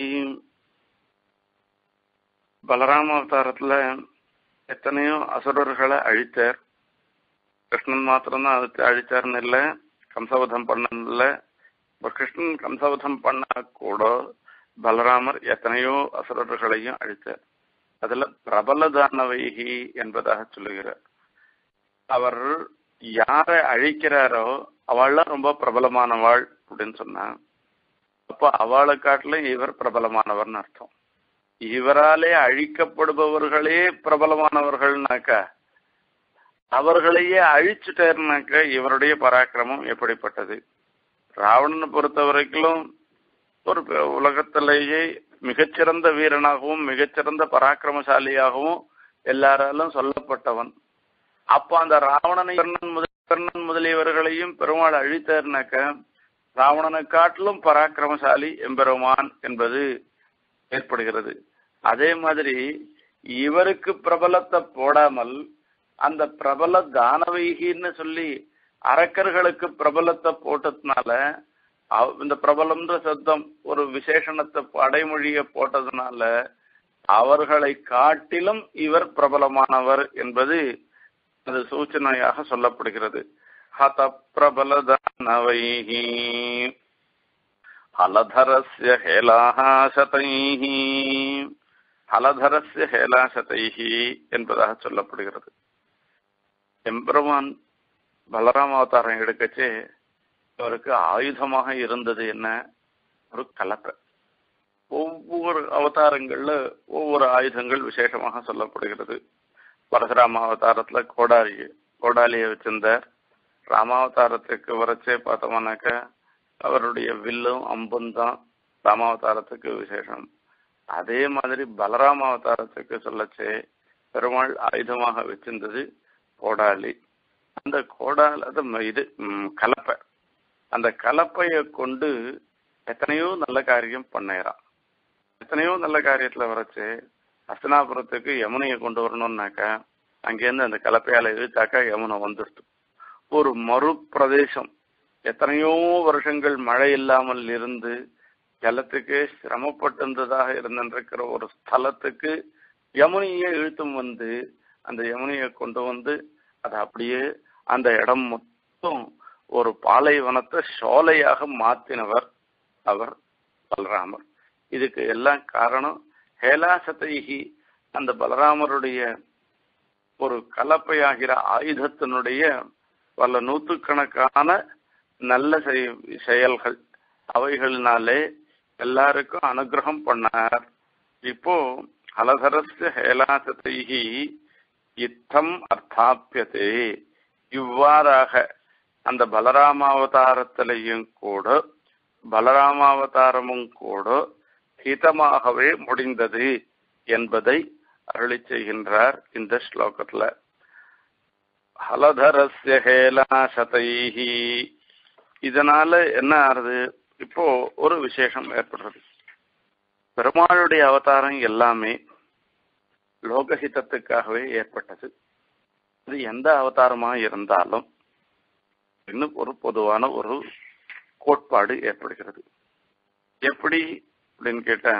பலராம அவதாரத்துல எத்தனையோ அசுரர்களை அழித்தார். கிருஷ்ணன் மாத்திரம்தான் அது அழிச்சார்னு இல்லை, கம்சவதம் பண்ணல. கிருஷ்ணன் கம்சவதம் பண்ண கூட பலராமர் எத்தனையோ அசுரர்களையும் அழித்தார். அதுல பிரபலதானவைகி என்பதாக சொல்லுகிறார். அவர் யாரை அழிக்கிறாரோ அவள்லாம் ரொம்ப பிரபலமானவாள் அப்படின்னு சொன்னா, அப்போ அவளை காட்டிலும் இவர் பிரபலமானவர்னு அர்த்தம். இவராலே அழிக்கப்படுபவர்களே பிரபலமானவர்கள்னாக்கா அவர்களையே அழிச்சுட்டாருனாக்க இவருடைய பராக்கிரமம் எப்படிப்பட்டது. ராவணனை பொறுத்த வரைக்கும் ஒரு உலகத்திலேயே மிகச்சிறந்த வீரனாகவும் மிகச்சிறந்த பராக்கிரமசாலியாகவும் எல்லாராலும் சொல்லப்பட்டவன். அப்போ அந்த ராவணனை கர்ணன் முதலியவர்களையும் பெருமாள் அழித்தாருனாக்க ராவணனை காட்டிலும் பராக்கிரமசாலி எம்பெருமான் என்பது ஏற்படுகிறது. அதே மாதிரி இவருக்கு பிரபலத்தை போடாமல் அந்த பிரபல தானவைகின்னு சொல்லி அரக்கர்களுக்கு பிரபலத்தை போட்டதுனால, இந்த பிரபலம்ன்ற சப்தம் ஒரு விசேஷணத்தை அடைமொழிய போட்டதுனால அவர்களை காட்டிலும் இவர் பிரபலமானவர் என்பது அது சூச்சனையாக சொல்லப்படுகிறது. ஹத பிரபலதானவைஹி ஹலதரஸ்ய ஹேலாசதைஹி ஹலதரஸ்ய ஹேலாசதைஹி என்பதாக சொல்லப்படுகிறது. எம்பெருமான் பலராம அவதாரம் எடுக்கச்சே அவருக்கு ஆயுதமாக இருந்தது என்ன? ஒரு கலப்பை. ஒவ்வொரு அவதாரங்கள்ல ஒவ்வொரு ஆயுதங்கள் விசேஷமாக சொல்லப்படுகிறது. பரசுராம அவதாரத்துல கோடாலியை வச்சிருந்தார். ராமாவதாரத்துக்கு வரைச்சே பார்த்தோம்னாக்க அவருடைய வில்லும் அம்பும் தான் ராமாவதாரத்துக்கு விசேஷம். அதே மாதிரி பலராம அவதாரத்துக்கு சொல்லச்சே பெருமாள் ஆயுதமாக வச்சிருந்தது கோடாலி. அந்த இது கலப்பை. அந்த கலப்பையை கொண்டு எத்தனையோ நல்ல காரியம் பண்ணறான். எத்தனையோ நல்ல காரியத்துல வரைச்சு அஸ்தினாபுரத்துக்கு யமுனையை கொண்டு வரணும்னாக்கா அங்கேருந்து அந்த கலப்பையால இழுத்தாக்கா யமுனை வந்துடுது. ஒரு மறு பிரதேசம், எத்தனையோ வருஷங்கள் மழை இல்லாமல் இருந்து ஜலத்துக்கு சிரமப்பட்டிருந்ததாக இருந்திருக்கிற ஒரு ஸ்தலத்துக்கு யமுனையை இழுத்தும் வந்து அந்த யமுனையை கொண்டு வந்து அதை அப்படியே அந்த இடம் மொத்தம் ஒரு பாலைவனத்தை சோலையாக மாத்தினவர் அவர் பலராமர். இதுக்கு எல்லாம் காரணம் ஹேலாசதைஹி, அந்த பலராமருடைய ஒரு கலப்பையாகிற ஆயுதத்தினுடைய பல நூற்றுக்கணக்கான நல்ல செயல்கள், அவைகளினாலே எல்லாருக்கும் அனுகிரகம் பண்ணார். இப்போ ஹலதரஸ்ய ஹேலாசதைஹி இத்தம் அர்த்தாப்பியதே, இவ்வாறாக அந்த பலராமாவதாரத்திலையும் கூட பலராமாவதாரமும் கூட ஹிதமாகவே முடிந்தது என்பதை அருளி செய்கின்றார் இந்த ஸ்லோகத்துல. ஹலதரஸ்ய ஹேலாசதைஹி, இதனால என்ன ஆறுது? இப்போ ஒரு விசேஷம் ஏற்படுறது. பெருமாளுடைய அவதாரம் எல்லாமே லோகஹிதத்துக்காகவே ஏற்பட்டது. இது எந்த அவதாரமா இருந்தாலும் இன்னும் ஒரு பொதுவான ஒரு கோட்பாடு ஏற்படுகிறது. எப்படி அப்படின்னு கேட்டா,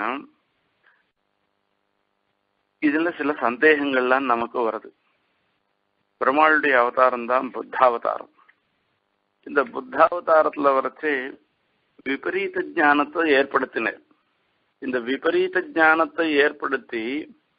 இதுல சில சந்தேகங்கள்லாம் நமக்கு வருது. பெருமாளுடைய அவதாரம் தான் புத்தாவதாரம். இந்த புத்தாவதாரத்துல வரைச்சு விபரீத ஞானத்தை ஏற்படுத்தினர். இந்த விபரீத ஞானத்தை ஏற்படுத்தி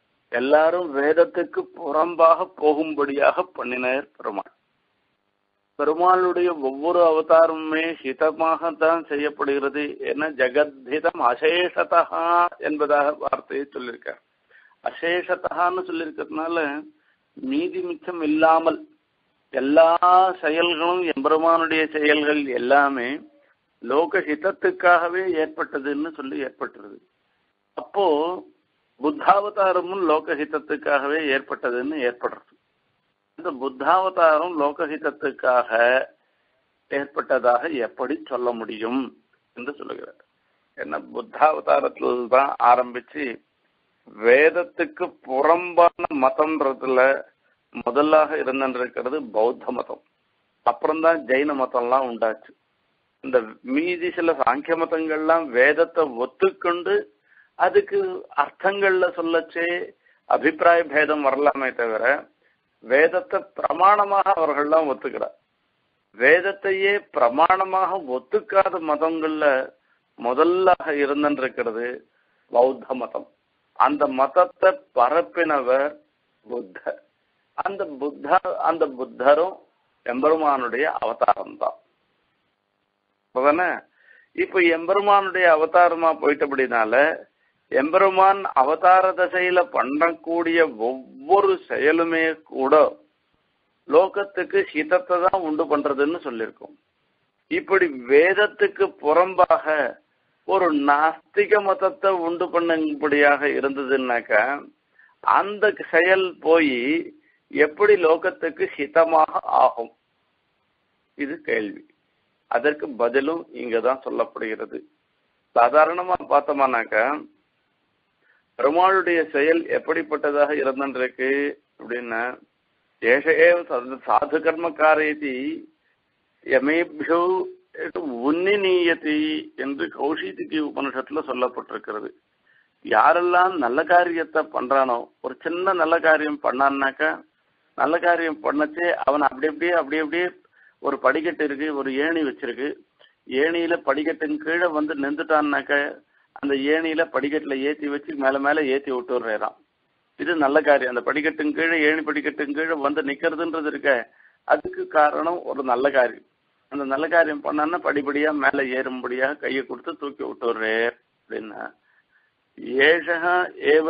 எல்லாரும் வேதத்துக்கு புறம்பாக போகும்படியாக பண்ணினார் பெருமாள். பெருமாளுடைய ஒவ்வொரு அவதாரமுமே ஹிதமாகத்தான் செய்யப்படுகிறது. ஏன்னா ஜெகத்ஹிதம் அசேஷதா என்பதாக வார்த்தையை சொல்லியிருக்கார். அசேஷத்தான்னு சொல்லியிருக்கிறதுனால மீதி மிச்சம் இல்லாமல் எல்லா செயல்களும் எம்பெருமானுடைய செயல்கள் எல்லாமே லோகஹிதத்துக்காகவே ஏற்பட்டதுன்னு சொல்லி ஏற்பட்டுருது. அப்போ புத்தாவதாரமும் லோகஹிதத்துக்காகவே ஏற்பட்டதுன்னு ஏற்படுறது. இந்த புத்தாவதாரம் லோகஹிதத்துக்காக ஏற்பட்டதாக எப்படி சொல்ல முடியும் என்று சொல்லுகிறார். ஏன்னா புத்தாவதாரத்தில் தான் ஆரம்பிச்சு வேதத்துக்கு புறம்பான மதம்ன்றதுல முதலாக இருந்திருக்கிறது பௌத்த மதம். அப்புறம்தான் ஜெயின மதம்லாம் உண்டாச்சு. இந்த மீதி சில சாங்கிய மதங்கள்லாம் வேதத்தை ஒத்துக்கொண்டு அதுக்கு அர்த்தங்கள்ல சொல்லச்சே அபிப்பிராய பேதம் வரலாமே தவிர வேதத்தை பிரமாணமாக அவர்கள்லாம் ஒத்துக்கிறார். வேதத்தையே பிரமாணமாக ஒத்துக்காத மதங்கள்ல முதலாக இருந்திருக்கிறது பௌத்த மதம். அந்த மதத்தை பரப்பினவர் புத்தர். அந்த புத்தரும் எம்பெருமானுடைய அவதாரம் தான். இப்ப எம்பெருமானுடைய அவதாரமா போயிட்டபடினால எம்பெருமான் அவதார தசையில பண்ணக்கூடிய ஒவ்வொரு செயலுமே கூட லோகத்துக்கு ஹிதத்தை தான் உண்டு பண்றதுன்னு சொல்லியிருக்கோம். இப்படி வேதத்துக்கு புறம்பாக ஒரு நாஸ்திக மதத்தை உண்டு பண்ணும்படியாக இருந்ததுன்னாக்க அந்த செயல் போய் எப்படி லோகத்துக்கு ஹிதமாக ஆகும்? இது கேள்வி. அதற்கு பதிலும் இங்கதான் சொல்லப்படுகிறது. சாதாரணமா பார்த்தோம்னாக்க பெருமாளுடைய செயல் எப்படிப்பட்டதாக இருந்திருக்கு அப்படின்னா ஏஷே சாது கர்மக்காரேதி யமேபியோ உன்னிநீயதி என்று கௌஷிதிக்கு உபனிஷத்துல சொல்லப்பட்டிருக்கிறது. யாரெல்லாம் நல்ல காரியத்தை பண்றானோ, ஒரு சின்ன நல்ல காரியம் பண்ணான்னாக்கா நல்ல காரியம் பண்ணச்சே அவன் அப்படி அப்படியே ஒரு படிக்கட்டு இருக்கு, ஒரு ஏணி வச்சிருக்கு, ஏணியில படிக்கட்டின் கீழே வந்து நின்றுட்டான்னாக்க அந்த ஏணியில படிக்கட்டுல ஏற்றி வச்சு மேல ஏற்றி விட்டுறான். இது நல்ல காரியம். அந்த படிக்கட்டின் கீழே ஏணி படிக்கட்டின் கீழே வந்து நிக்கிறதுன்றது இருக்க, அதுக்கு காரணம் ஒரு நல்ல காரியம். அந்த நல்ல காரியம் பண்ணான்னா படிப்படியா மேல ஏறும்படியா கையை கொடுத்து தூக்கி விட்டுறே அப்படின்னா ஏஷக ஏவ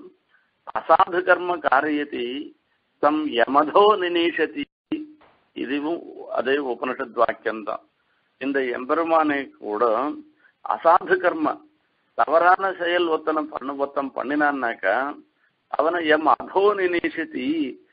அசாது கர்ம காரியத்தை தம் யமதோ நினீஷதி. இதுவும் அதே உபனிஷத் வாக்கியம்தான். இந்த எம்பெருமானை கூட அசாது கர்ம தவறான செயல் ஒத்தம் பண்ணினான்னாக்கா அவனை அதோ நினீஷதி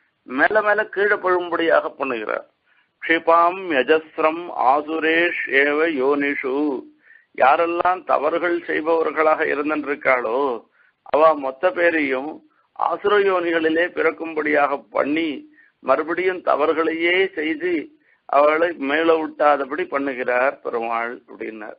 மேல கீழே பழும்படியாக பண்ணுகிறார். க்ஷிபாம் யஜஸ்ரம் ஆசுரேஷ் ஏவ யோனிஷு. யாரெல்லாம் தவறுகள் செய்பவர்களாக இருந்திருக்காளோ அவ மொத்த பேரையும் ஆசுர யோனிகளிலே பிறக்கும்படியாக பண்ணி மறுபடியும் தவறுகளையே செய்து அவளை மேல விட்டாதபடி பண்ணுகிறார் பெருமாள் அப்படின்னார்.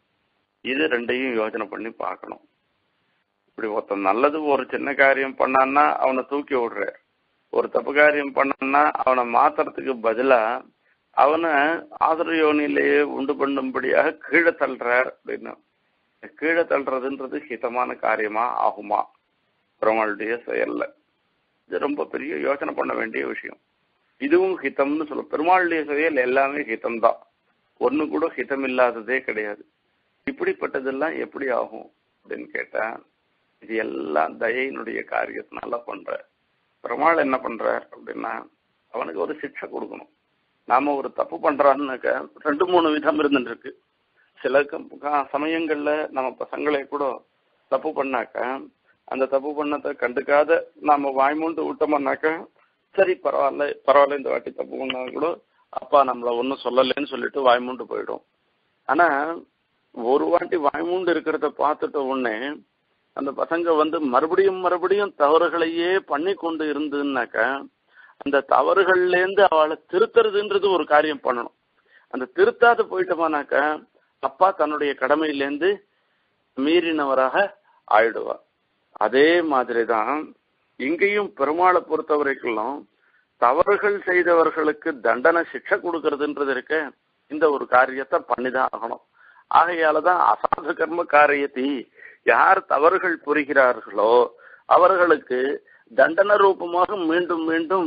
இது ரெண்டையும் யோசனை பண்ணி பார்க்கணும். இப்படி ஒருத்தன் நல்லது ஒரு சின்ன காரியம் பண்ணான்னா அவனை தூக்கி விடுற, ஒரு தப்பு காரியம் பண்ணான்னா அவனை மாத்துறதுக்கு பதிலா அவனை ஆசுர யோனிலேயே உண்டு பண்ணும்படியாக கீழே தள்ளுறார் அப்படின்னா கீழே தள்ளுறதுன்றது ஹிதமான காரியமா ஆகுமா பெருமாளுடைய செயல்ல? இது ரொம்ப பெரிய யோசனை பண்ண வேண்டிய விஷயம். இதுவும் ஹிதம்னு சொல்ல. பெருமாளுடைய செயல் எல்லாமே ஹிதம் தான், ஒண்ணு கூட ஹிதம் இல்லாததே கிடையாது. இப்படிப்பட்டதெல்லாம் எப்படி ஆகும் அப்படின்னு கேட்டா இது எல்லாம் தயையினுடைய காரியத்தினால பண்ற. பெருமாள் என்ன பண்றார் அப்படின்னா அவனுக்கு ஒரு சிக்ஷை கொடுக்கணும். நாம ஒரு தப்பு பண்றான்னாக்க 2-3 விதம் இருந்துருக்கு. சில சமயங்கள்ல நம்ம பசங்களே கூட தப்பு பண்ணாக்க அந்த தப்பு பண்ணதை கண்டுக்காத நாம வாய்மூண்டு விட்டோம்னாக்க சரி பரவாயில்ல இந்த வாட்டி தப்பு பண்ணா கூட அப்பா நம்மள ஒன்னும் சொல்லலைன்னு சொல்லிட்டு வாய்மூண்டு போயிடும். ஆனா ஒரு வாட்டி வாய்மூண்டு இருக்கிறத பார்த்துட்ட உடனே அந்த பசங்க வந்து மறுபடியும் தவறுகளையே பண்ணி கொண்டு இருந்ததுன்னாக்க அந்த தவறுகள்ல இருந்து அவளை திருத்துறதுன்றது ஒரு காரியம் பண்ணணும். அந்த திருத்தாத போயிட்டோமானாக்க அப்பா தன்னுடைய கடமையிலேருந்து மீறினவராக ஆயிடுவா. அதே மாதிரிதான் இங்கேயும் பெருமாளை பொறுத்த வரைக்கும் தவறுகள் செய்தவர்களுக்கு தண்டனை சிக்ஷை கொடுக்கறதுன்றது இருக்க இந்த ஒரு காரியத்தை பண்ணிதான் ஆகணும். ஆகையாலதான் அசாது கர்ம காரியத்தை யார் தவறுகள் புரிகிறார்களோ அவர்களுக்கு தண்டன ரூபமாக மீண்டும்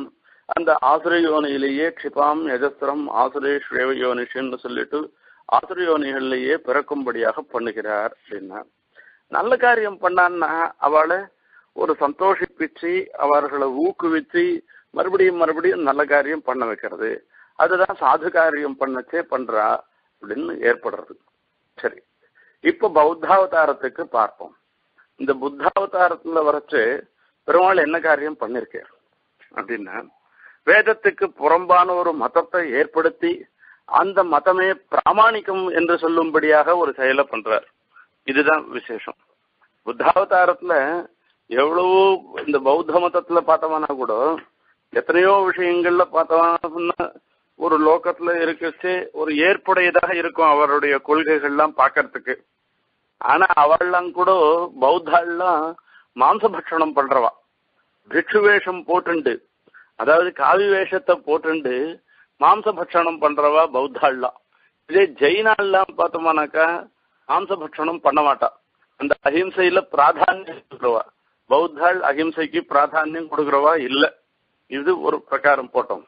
அந்த ஆசுரயோனியிலேயே க்ஷிபாம் யஜஸ்திரம் ஆசுரேஷ்வேவ யோனிஷன்னு சொல்லிட்டு ஆசுரயோனிகளிலேயே பிறக்கும்படியாக பண்ணுகிறார் அப்படின்னா நல்ல காரியம் பண்ணான்னா அவளை ஒரு சந்தோஷிப்பிச்சு அவர்களை ஊக்குவிச்சு மறுபடியும் நல்ல காரியம் பண்ண வைக்கிறது. அதுதான் சாது காரியம் பண்ணச்சே பண்றா அப்படின்னு ஏற்படுறது. சரி, இப்ப பௌத்தாவதாரத்துக்கு பார்ப்போம். இந்த புத்தாவதாரத்துல வரைச்சு பெருமாள் என்ன காரியம் பண்ணிருக்கார் அப்படின்னா, வேதத்துக்கு புறம்பான ஒரு மதத்தை ஏற்படுத்தி அந்த மதமே பிராமணிகம் என்று சொல்லும்படியாக ஒரு செயலை பண்றார். இதுதான் விசேஷம். புத்தாவதாரத்துல எவ்வளவோ இந்த பௌத்த மதத்துல பார்த்தோம்னா கூட எத்தனையோ விஷயங்கள்ல பார்த்தோம்னா ஒரு லோகத்துல இருக்கச்சு ஒரு ஏற்புடையதாக இருக்கும் அவருடைய கொள்கைகள்லாம் பார்க்கறதுக்கு. ஆனா அவள்லாம் கூட பௌத்தாள்லாம் மாம்சபட்சணம் பண்றவா, பிக்ஷு வேஷம் போட்டுண்டு, அதாவது காவி வேஷத்தை போட்டுண்டு மாம்சபட்சணம் பண்றவா பௌத்தாள்லாம். இதே ஜெயினாள்லாம் பார்த்தோம்னாக்கா மாம்சபட்சணம் பண்ண மாட்டா, அந்த அஹிம்சையில பிராதானியம் கொடுக்குறவா. பௌத்தாள் அஹிம்சைக்கு பிராதானியம் கொடுக்குறவா இல்ல. இது ஒரு பிரகாரம் போட்டோம்.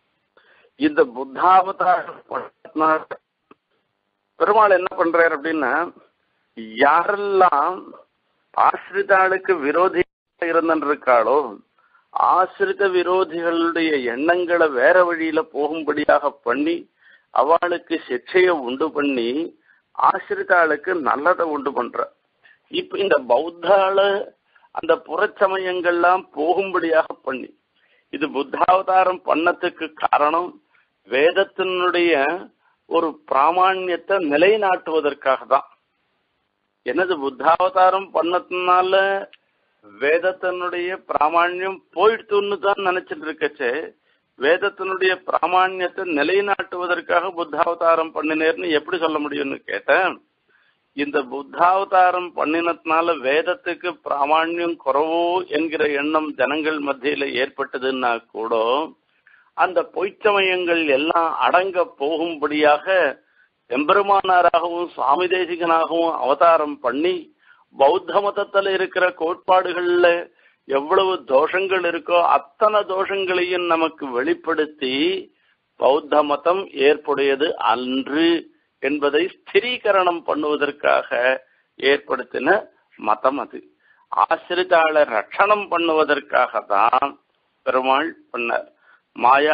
இந்த புத்தாவதார பெருமாள் என்ன பண்றாரு அப்படின்னா, யாரெல்லாம் ஆசிரிதாளுக்கு விரோதி இருந்திருக்காளோ ஆசிரித விரோதிகளுடைய எண்ணங்களை வேற வழியில போகும்படியாக பண்ணி அவளுக்கு சிக்ஷையை உண்டு பண்ணி ஆசிரிதாளுக்கு நல்லதை உண்டு பண்ற. இப்ப இந்த பௌத்தால அந்த புறச்சமயங்கள்லாம் போகும்படியாக பண்ணி இது புத்தாவதாரம் பண்ணத்துக்கு காரணம் வேதத்தினுடைய ஒரு பிராமணியத்தை நிலைநாட்டுவதற்காக தான். என்னது புத்தாவதாரம் பண்ணதுனால வேதத்தினுடைய பிராமணியம் போயிடுத்துன்னு தான் நினைச்சிட்டு இருக்கச்சே, வேதத்தினுடைய பிராமணியத்தை நிலைநாட்டுவதற்காக புத்தாவதாரம் பண்ணினேர்னு எப்படி சொல்ல முடியும்னு கேட்டேன். இந்த புத்தாவதாரம் பண்ணினதுனால வேதத்துக்கு பிராமணியம் குறவோ என்கிற எண்ணம் ஜனங்கள் மத்தியில ஏற்பட்டதுன்னா கூட அந்த பொய்ச்சமயங்கள் எல்லாம் அடங்க போகும்படியாக எம்பெருமானாராகவும் சுவாமி தேசிகனாகவும் அவதாரம் பண்ணி பௌத்த மதத்துல இருக்கிற கோட்பாடுகள்ல எவ்வளவு தோஷங்கள் இருக்கோ அத்தனை தோஷங்களையும் நமக்கு வெளிப்படுத்தி பௌத்த மதம் ஏற்புடையது அன்று என்பதை ஸ்திரீகரணம் பண்ணுவதற்காக ஏற்படுத்தின மதம் அது. ஆசிரிதாளை ரட்சணம் பண்ணுவதற்காக தான் பெருமாள் பண்ணார். மாயா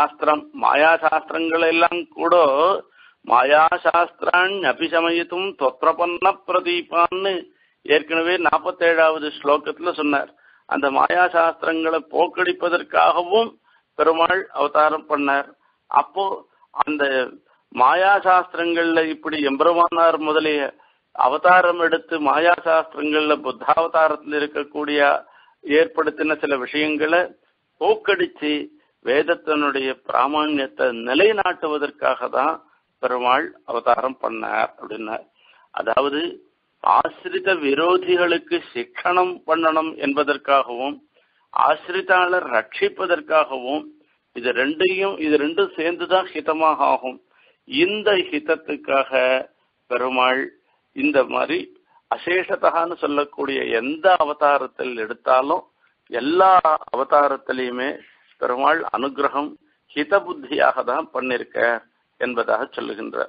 சாஸ்திரங்கள் எல்லாம் கூட மாயா சாஸ்திரான் அபிசமயத்தும் தொத்திரபன்ன பிரதீபான்னு ஏற்கனவே 47வது ஸ்லோகத்துல சொன்னார். அந்த மாயா சாஸ்திரங்களை போக்கடிப்பதற்காகவும் பெருமாள் அவதாரம் பண்ணார். அப்போ அந்த மாயா சாஸ்திரங்கள்ல இப்படி எம்பெருமானார் முதலிய அவதாரம் எடுத்து மாயா சாஸ்திரங்கள்ல புத்தாவதாரத்தில் இருக்கக்கூடிய ஏற்படுத்தின சில விஷயங்களை போக்கடிச்சு வேதத்தினுடைய பிராமணியத்தை நிலைநாட்டுவதற்காக தான் பெருமாள் அவதாரம் பண்ணார் அப்படின்னார். அதாவது ஆசிரித விரோதிகளுக்கு சிக்ஷணம் பண்ணணும் என்பதற்காகவும் ஆசிரிதாளர் ரட்சிப்பதற்காகவும் இது ரெண்டும் சேர்ந்துதான் ஹிதமாக ஆகும். இந்த ஹிதத்துக்காக பெருமாள் இந்த மாதிரி அசேஷத்தான்னு சொல்லக்கூடிய எந்த அவதாரத்தில் எடுத்தாலும் எல்லா அவதாரத்திலையுமே பெருமாள் அனுகிரகம் ஹித புத்தியாக தான் பண்ணிருக்க என்பதாக சொல்லுகின்றார்.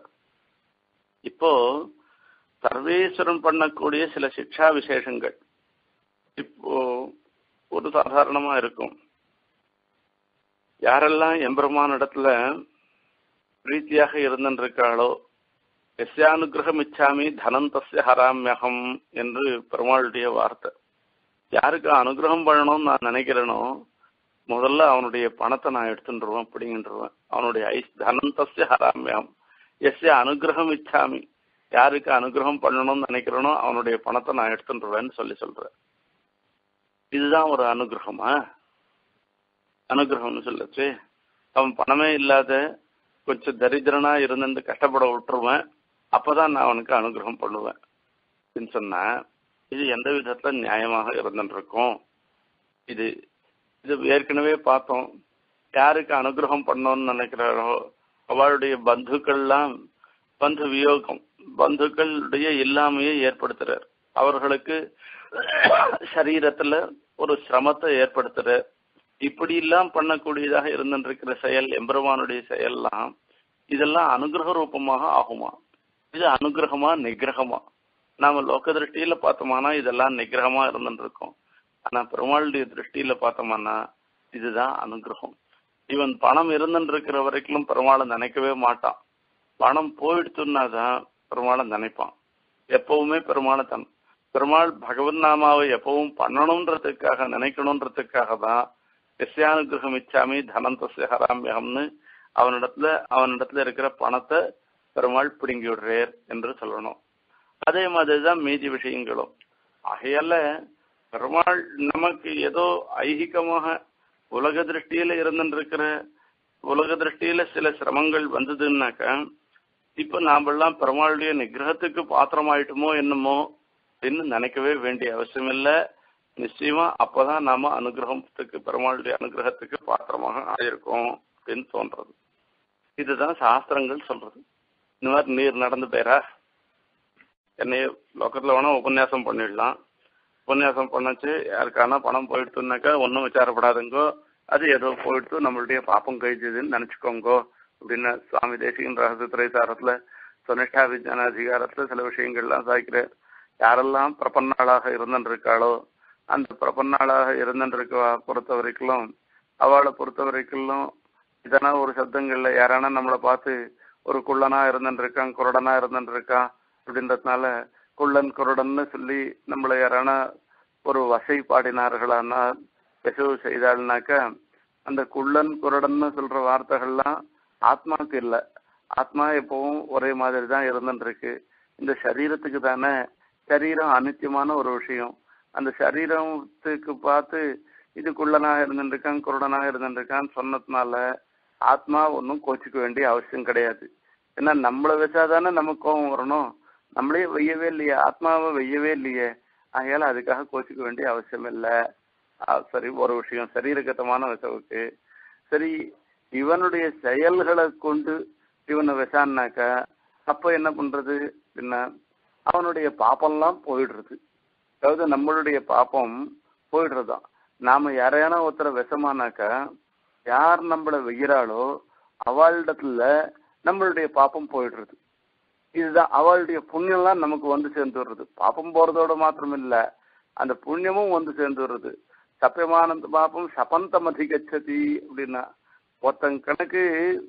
இப்போ சர்வேஸ்வரன் பண்ணக்கூடிய சில சிக்ஷா விசேஷங்கள் இப்போ ஒரு சாதாரணமா இருக்கும். யாரெல்லாம் எம்பெருமான இடத்துல பிரீத்தியாக இருந்திருக்காளோ எஸ்யானுகிரகம் இச்சாமி தனம் தஸ்ய ஹராமியகம் என்று பெருமாளுடைய வார்த்தை. யாருக்கு அனுகிரகம் பண்ணணும்னு நான் நினைக்கிறேனோ முதல்ல அவனுடைய பணத்தை நான் எடுத்துருவேன் அப்படிங்கின்றவேன். அவனுடைய தனம் தஸ்ய ஹராமியம் எஸ்ய அனுகிரகம் இச்சாமி, யாருக்கு அனுகிரகம் பண்ணணும்னு நினைக்கிறேனோ அவனுடைய பணத்தை நான் எடுத்துருவேன்னு சொல்றேன். இதுதான் ஒரு அனுகிரகமா? அனுகிரகம்னு சொல்லச்சு அவன் பணமே இல்லாத கொஞ்சம் தரித்திரனா இருந்து கஷ்டப்பட விட்டுருவேன், அப்பதான் நான் அவனுக்கு அனுகிரகம் பண்ணுவேன் அப்படின்னு சொன்னா இது எந்த விதத்துல நியாயமாக இருந்துருக்கும்? இது ஏற்கனவே பார்த்தோம். யாருக்கு அனுகிரகம் பண்ணணும்னு நினைக்கிறாரோ அவளுடைய பந்துக்கள்லாம் பந்து வியோகம், பந்துக்களுடைய இல்லாமையை ஏற்படுத்துறார். அவர்களுக்கு சரீரத்துல ஒரு சிரமத்தை ஏற்படுத்துறார். இப்படி எல்லாம் பண்ணக்கூடியதாக இருந்திருக்கிற செயல் எம்பெருமானுடைய செயல்லாம் இதெல்லாம் அனுகிரக ரூபமாக ஆகுமா? இது அனுகிரகமா நிகிரகமா? நாம லோக திருஷ்டியில பார்த்தோம்னா இதெல்லாம் நிகிரகமா இருந்துருக்கோம். ஆனா பெருமாளுடைய திருஷ்டியில பார்த்தோம்னா இதுதான் அனுகிரகம். இவன் பணம் இருந்துருக்கிற வரைக்கும் பெருமாளை நினைக்கவே மாட்டான். பணம் போயிடுத்துனாதான் பெருமாளை நினைப்பான். எப்பவுமே பெருமாள் பகவன் நாமாவை எப்பவும் பண்ணணும்ன்றதுக்காக நினைக்கணும்ன்றதுக்காக தான் எஸ்யானுகிரகம் இச்சாமி தனந்தஸ்ய ஹராமியகம்னு அவனிடத்துல இருக்கிற பணத்தை பெருமாள் பிடுங்கி விடுறார் என்று சொல்லணும். அதே மாதிரிதான் மீதி விஷயங்களும். ஆகையால பெருமாள் நமக்கு ஏதோ ஐகிகமாக உலக திருஷ்டியில இருந்துருக்கிற உலக திருஷ்டியில சில சிரமங்கள் வந்ததுன்னாக்கா இப்ப நாமெல்லாம் பெருமாளுடைய நிகிரகத்துக்கு பாத்திரமாயிட்டுமோ என்னமோ அப்படின்னு நினைக்கவே வேண்டிய அவசியம் இல்லை. நிச்சயமா அப்பதான் நாம அனுகிரகத்துக்கு பெருமாளுடைய அனுகிரகத்துக்கு பாத்திரமாக ஆயிருக்கோம் அப்படின்னு தோன்றது. இதுதான் சாஸ்திரங்கள் சொல்றது. இந்த மாதிரி நீர் நடந்து போயிரா, என்னைய லோக்கத்துல வேணா உபன்யாசம் பண்ணிடலாம். உபன்யாசம் பண்ணச்சு யாருக்கான பணம் போயிடுத்துனாக்கா ஒன்றும் விசாரப்படாதுங்கோ, அது ஏதோ போயிடுத்து நம்மளுடைய பாப்பம் கழிச்சதுன்னு நினைச்சுக்கோங்கோ அப்படின்னு சுவாமி தேசிகன் ரகசிய சாரத்துல சுனிஷ்டா விஜயான அதிகாரத்துல சில விஷயங்கள்லாம் சாய்க்கிறார். யாரெல்லாம் பிரபன்னாளாக இருந்துருக்காளோ அந்த பிரபன்னாளாக இருந்துருக்க பொறுத்த வரைக்கும் அவளை பொறுத்த வரைக்கும் இதனா ஒரு சப்தங்கள்ல யாரானா நம்மளை பார்த்து ஒரு குள்ளனா இருந்துருக்கான் குருடனா இருந்துருக்கான் அப்படின்றதுனால குள்ளன் குருடன்னு சொல்லி நம்மளை யாரானா ஒரு வசை பாடினார்களானா பெசவு செய்தாள்னாக்கா அந்த குள்ளன் குருடன்னு சொல்ற வார்த்தைகள்லாம் ஆத்மாவுக்கு இல்லை. ஆத்மா எப்பவும் ஒரே மாதிரி தான் இருந்துருக்கு. இந்த சரீரத்துக்கு தானே, சரீரம் அனித்தியமான ஒரு விஷயம். அந்த சரீரத்துக்கு பார்த்து இது குள்ளனாக இருந்துருக்கான் குருடனாக இருந்துருக்கான்னு சொன்னதுனால ஆத்மா ஒன்றும் கோச்சிக்க வேண்டிய அவசியம் கிடையாது. ஏன்னா நம்மளை வச்சாதானே நமக்கு கோபம் வரணும். நம்மளே வெய்யவே இல்லையே, ஆத்மாவை வெய்யவே இல்லையே. ஆகையால அதுக்காக கோச்சிக்க வேண்டிய அவசியம் இல்லை. சரி, ஒரு விஷயம் சரீரகத்தமான விசவுக்கு சரி இவனுடைய செயல்களை கொண்டு இவனை விசான்னாக்கா அப்ப என்ன பண்றது? என்ன அவனுடைய பாப்பம்லாம் போயிடுறது. அதாவது நம்மளுடைய பாப்பம் போயிடுறதுதான். நாம யாரையான ஒருத்தரை விஷமானாக்கா யார் நம்மளை வெய்யறாளோ அவளிடத்துல நம்மளுடைய பாப்பம் போயிடுறது. இதுதான் அவளுடைய புண்ணியம்லாம் நமக்கு வந்து சேர்ந்து வர்றது. பாப்பம் போறதோட மாத்திரம் இல்ல, அந்த புண்ணியமும் வந்து சேர்ந்து வர்றது. சப்பியமானந்த பாப்பம் சபந்தம் அதிகச்சதி அப்படின்னா ஒருத்தன் கணக்கு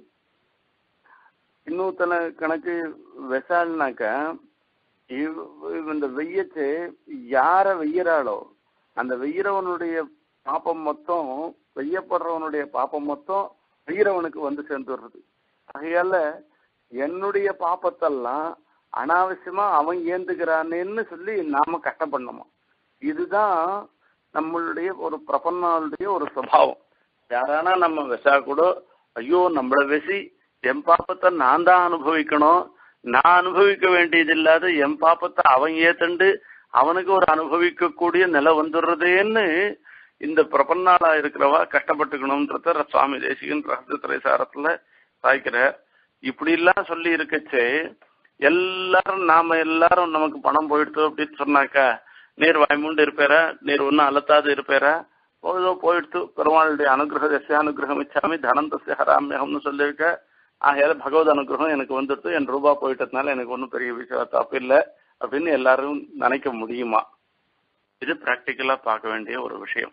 இன்னொருத்தனை கணக்கு விசால்னாக்கா இந்த வெய்யச்சு யார வெய்யறாளோ அந்த வெய்யறவனுடைய பாப்பம் மொத்தம் வெய்யப்படுறவனுடைய பாப்பம் மொத்தம் வெய்யறவனுக்கு வந்து சேர்ந்து வர்றது. ஆகையால என்னுடைய பாப்பத்தெல்லாம் அனாவசியமா அவன் ஏந்துக்கிறானேன்னு சொல்லி நாம கஷ்டப்படணுமா. இதுதான் நம்மளுடைய ஒரு பிரபன்னாளுடைய ஒரு சுபாவம். யாரானா நம்ம விசா கூட ஐயோ நம்மள வெசி என் பாப்பத்தை நான் தான் அனுபவிக்கணும், நான் அனுபவிக்க வேண்டியது இல்லாத என் பாப்பத்தை அவன் ஏத்தண்டு அவனுக்கு ஒரு அனுபவிக்கக்கூடிய நிலை வந்துடுறதேன்னு இந்த பிரபன்னாளா இருக்கிறவா கஷ்டப்பட்டுக்கணும்ன்றத சுவாமி தேசிகன் ரகசிய சாரத்துல சாய்க்கிற. இப்படி எல்லாம் சொல்லி இருக்கச்சே நாம எல்லாரும் நமக்கு பணம் போயிடுத்து அப்படின்னு சொன்னாக்கா நீர் வாய்மூண்டு இருப்பேரா, நீர் ஒன்னும் அலத்தாது இருப்பேரா, போதோ போயிடுத்து பெருமாளுடைய அனுகிரக எஸ்யானுகிரகம் இச்சாமி தனந்தஸ்ய ஹராமியகம்னு சொல்லியிருக்க. ஆகையால பகவத் அனுகிரகம் எனக்கு வந்துட்டு என் ரூபா போயிட்டதுனால எனக்கு ஒன்றும் பெரிய விஷயம் தப்பு இல்லை அப்படின்னு எல்லாரும் நினைக்க முடியுமா? இது பிராக்டிக்கலா பார்க்க வேண்டிய ஒரு விஷயம்.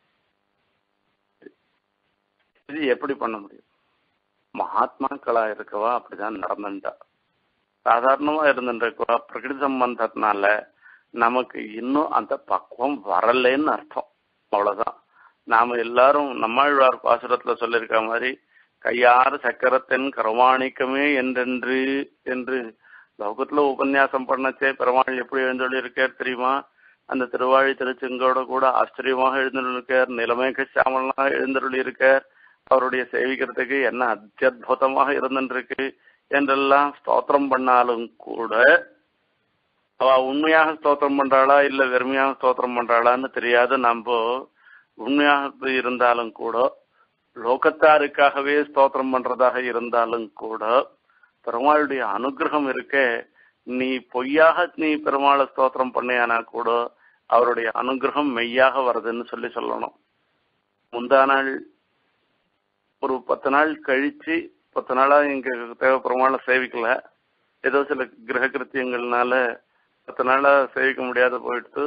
இது எப்படி பண்ண முடியும்? மகாத்மாக்களா இருக்கவா அப்படிதான் நடந்துட்டா. சாதாரணமா இருந்துருக்கவா பிரகிருதி சம்பந்தத்தினால நமக்கு இன்னும் அந்த பக்குவம் வரலன்னு அர்த்தம். அவ்வளவுதான். நாம எல்லாரும் நம்மாழ்வார் பாசுரத்துல சொல்லியிருக்க மாதிரி கையாறு சக்கரத்தின் கருமாணிக்கமே என்றென்று என்று லோகத்துல உபன்யாசம் பண்ணச்சே பெருமாள் எப்படி எழுந்தொழிருக்கார் தெரியுமா? அந்த திருவாழி திருச்செங்கோட கூட ஆச்சரியமாக எழுந்தருளிருக்கார், நிலைமைக்கு சாமலாக எழுந்தருளிருக்கார். அவருடைய சேவிக்கிறதுக்கு என்ன அத்தியுதமாக இருந்துருக்கு என்றெல்லாம் ஸ்தோத்திரம் பண்ணாலும் கூட அவ உண்மையாக ஸ்தோத்திரம் பண்றாளா இல்ல வெறுமையாக ஸ்தோத்திரம் பண்றாளான்னு தெரியாத நம்ம உண்மையாக இருந்தாலும் கூட லோகத்தாருக்காகவே ஸ்தோத்திரம் பண்றதாக இருந்தாலும் கூட பெருமாளுடைய அனுகிரகம் இருக்க நீ பொய்யாக நீ பெருமாளை ஸ்தோத்திரம் பண்ணியானா கூட அவருடைய அனுகிரகம் மெய்யாக வருதுன்னு சொல்லணும். முந்தா நாள் ஒரு 10 நாள் கழிச்சு 10 நாளா இங்க தேவைப்படுறமான சேவிக்கல. ஏதோ சில கிரக கிருத்தியங்கள்னால 10 நாளா சேவிக்க முடியாத போயிட்டு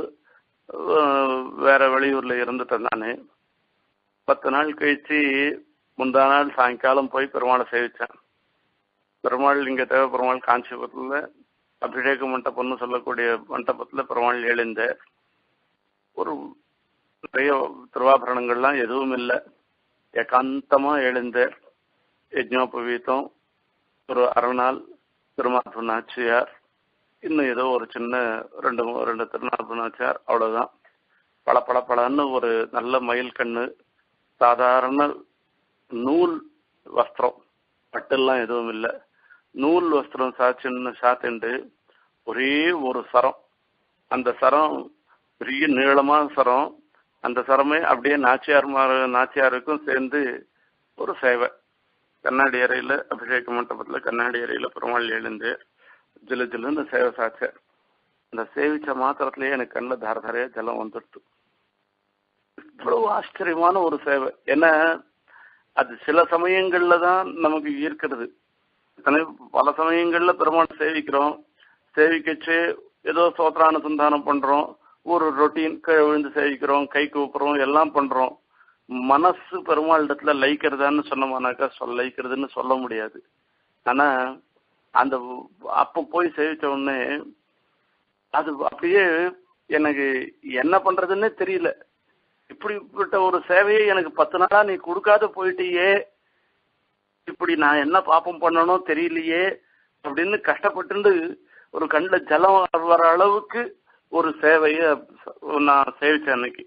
வேற வெளியூர்ல இருந்துட்டேன் நானு. 10 நாள் கழிச்சு முந்தா நாள் சாயங்காலம் போய் பெருமாளை சேவிச்சேன். பெருமாள் இங்க பெருமாள் காஞ்சிபுரத்துல அபிஷேக மண்டபம்னு சொல்லக்கூடிய மண்டபத்துல பெருமாள் எழுந்த ஒரு நிறைய திருவாபரணங்கள்லாம் எதுவும் இல்லை. ஏகாந்தமா எழுந்த யஜ்னோபவீதம் ஒரு அரைநாள் திருமாப்பு நாச்சியார், இன்னும் ஏதோ ஒரு சின்ன ரெண்டு திருநாப்பு நாச்சியார், அவ்வளவுதான். பளபளன்னு ஒரு நல்ல மயில் கண்ணு, சாதாரண நூல் வஸ்திரம், பட்டெல்லாம் எதுவும் இல்லை, நூல் வஸ்திரம் சாத்திண்டு ஒரே ஒரு சரம், அந்த சரம் பெரிய நீளமான சரம், அந்த சரமே அப்படியே நாச்சியாருக்கும் சேர்ந்து ஒரு சேவை. கண்ணாடி அறையில அபிஷேக மண்டபத்துல கண்ணாடி அறையில பெருமாள் எழுந்து ஜிலு ஜிலுன்னு சேவை சாச்சார். அந்த சேவிச்ச மாத்திரத்திலேயே எனக்கு கண்ணில் தாரதாரையா ஜலம் வந்துடுது. இவ்வளவு ஆச்சரியமான ஒரு சேவை. ஏன்னா அது சில சமயங்கள்ல தான் நமக்கு ஈர்க்கிறது. பல சமயங்கள்ல பெருமாள் சேவிக்கிறோம், சேவிக்கச்சு ஏதோ சோத்திரானுசந்தானம் பண்றோம், ஒரு ரொட்டீன் விழுந்து சேவிக்கிறோம், கை கூப்புறோம், எல்லாம் பண்றோம். மனசு பெருமாள் இடத்துல லயிக்கிறதான்னு சொன்னோம்னாக்கா லயிக்கிறதுன்னு சொல்ல முடியாது. ஆனா அந்த அப்ப போய் சேவிச்ச உடனே அது அப்படியே எனக்கு என்ன பண்றதுன்னே தெரியல. இப்படிப்பட்ட ஒரு சேவையை எனக்கு 10 நாளா நீ கொடுக்காத போயிட்டியே, இப்படி நான் என்ன பாப்பம் பண்ணணும் தெரியலையே அப்படின்னு கஷ்டப்பட்டு ஒரு கண்ணில் ஜலம் வர அளவுக்கு ஒரு சேவையை நான் சேவிச்சேன் அன்னைக்கு.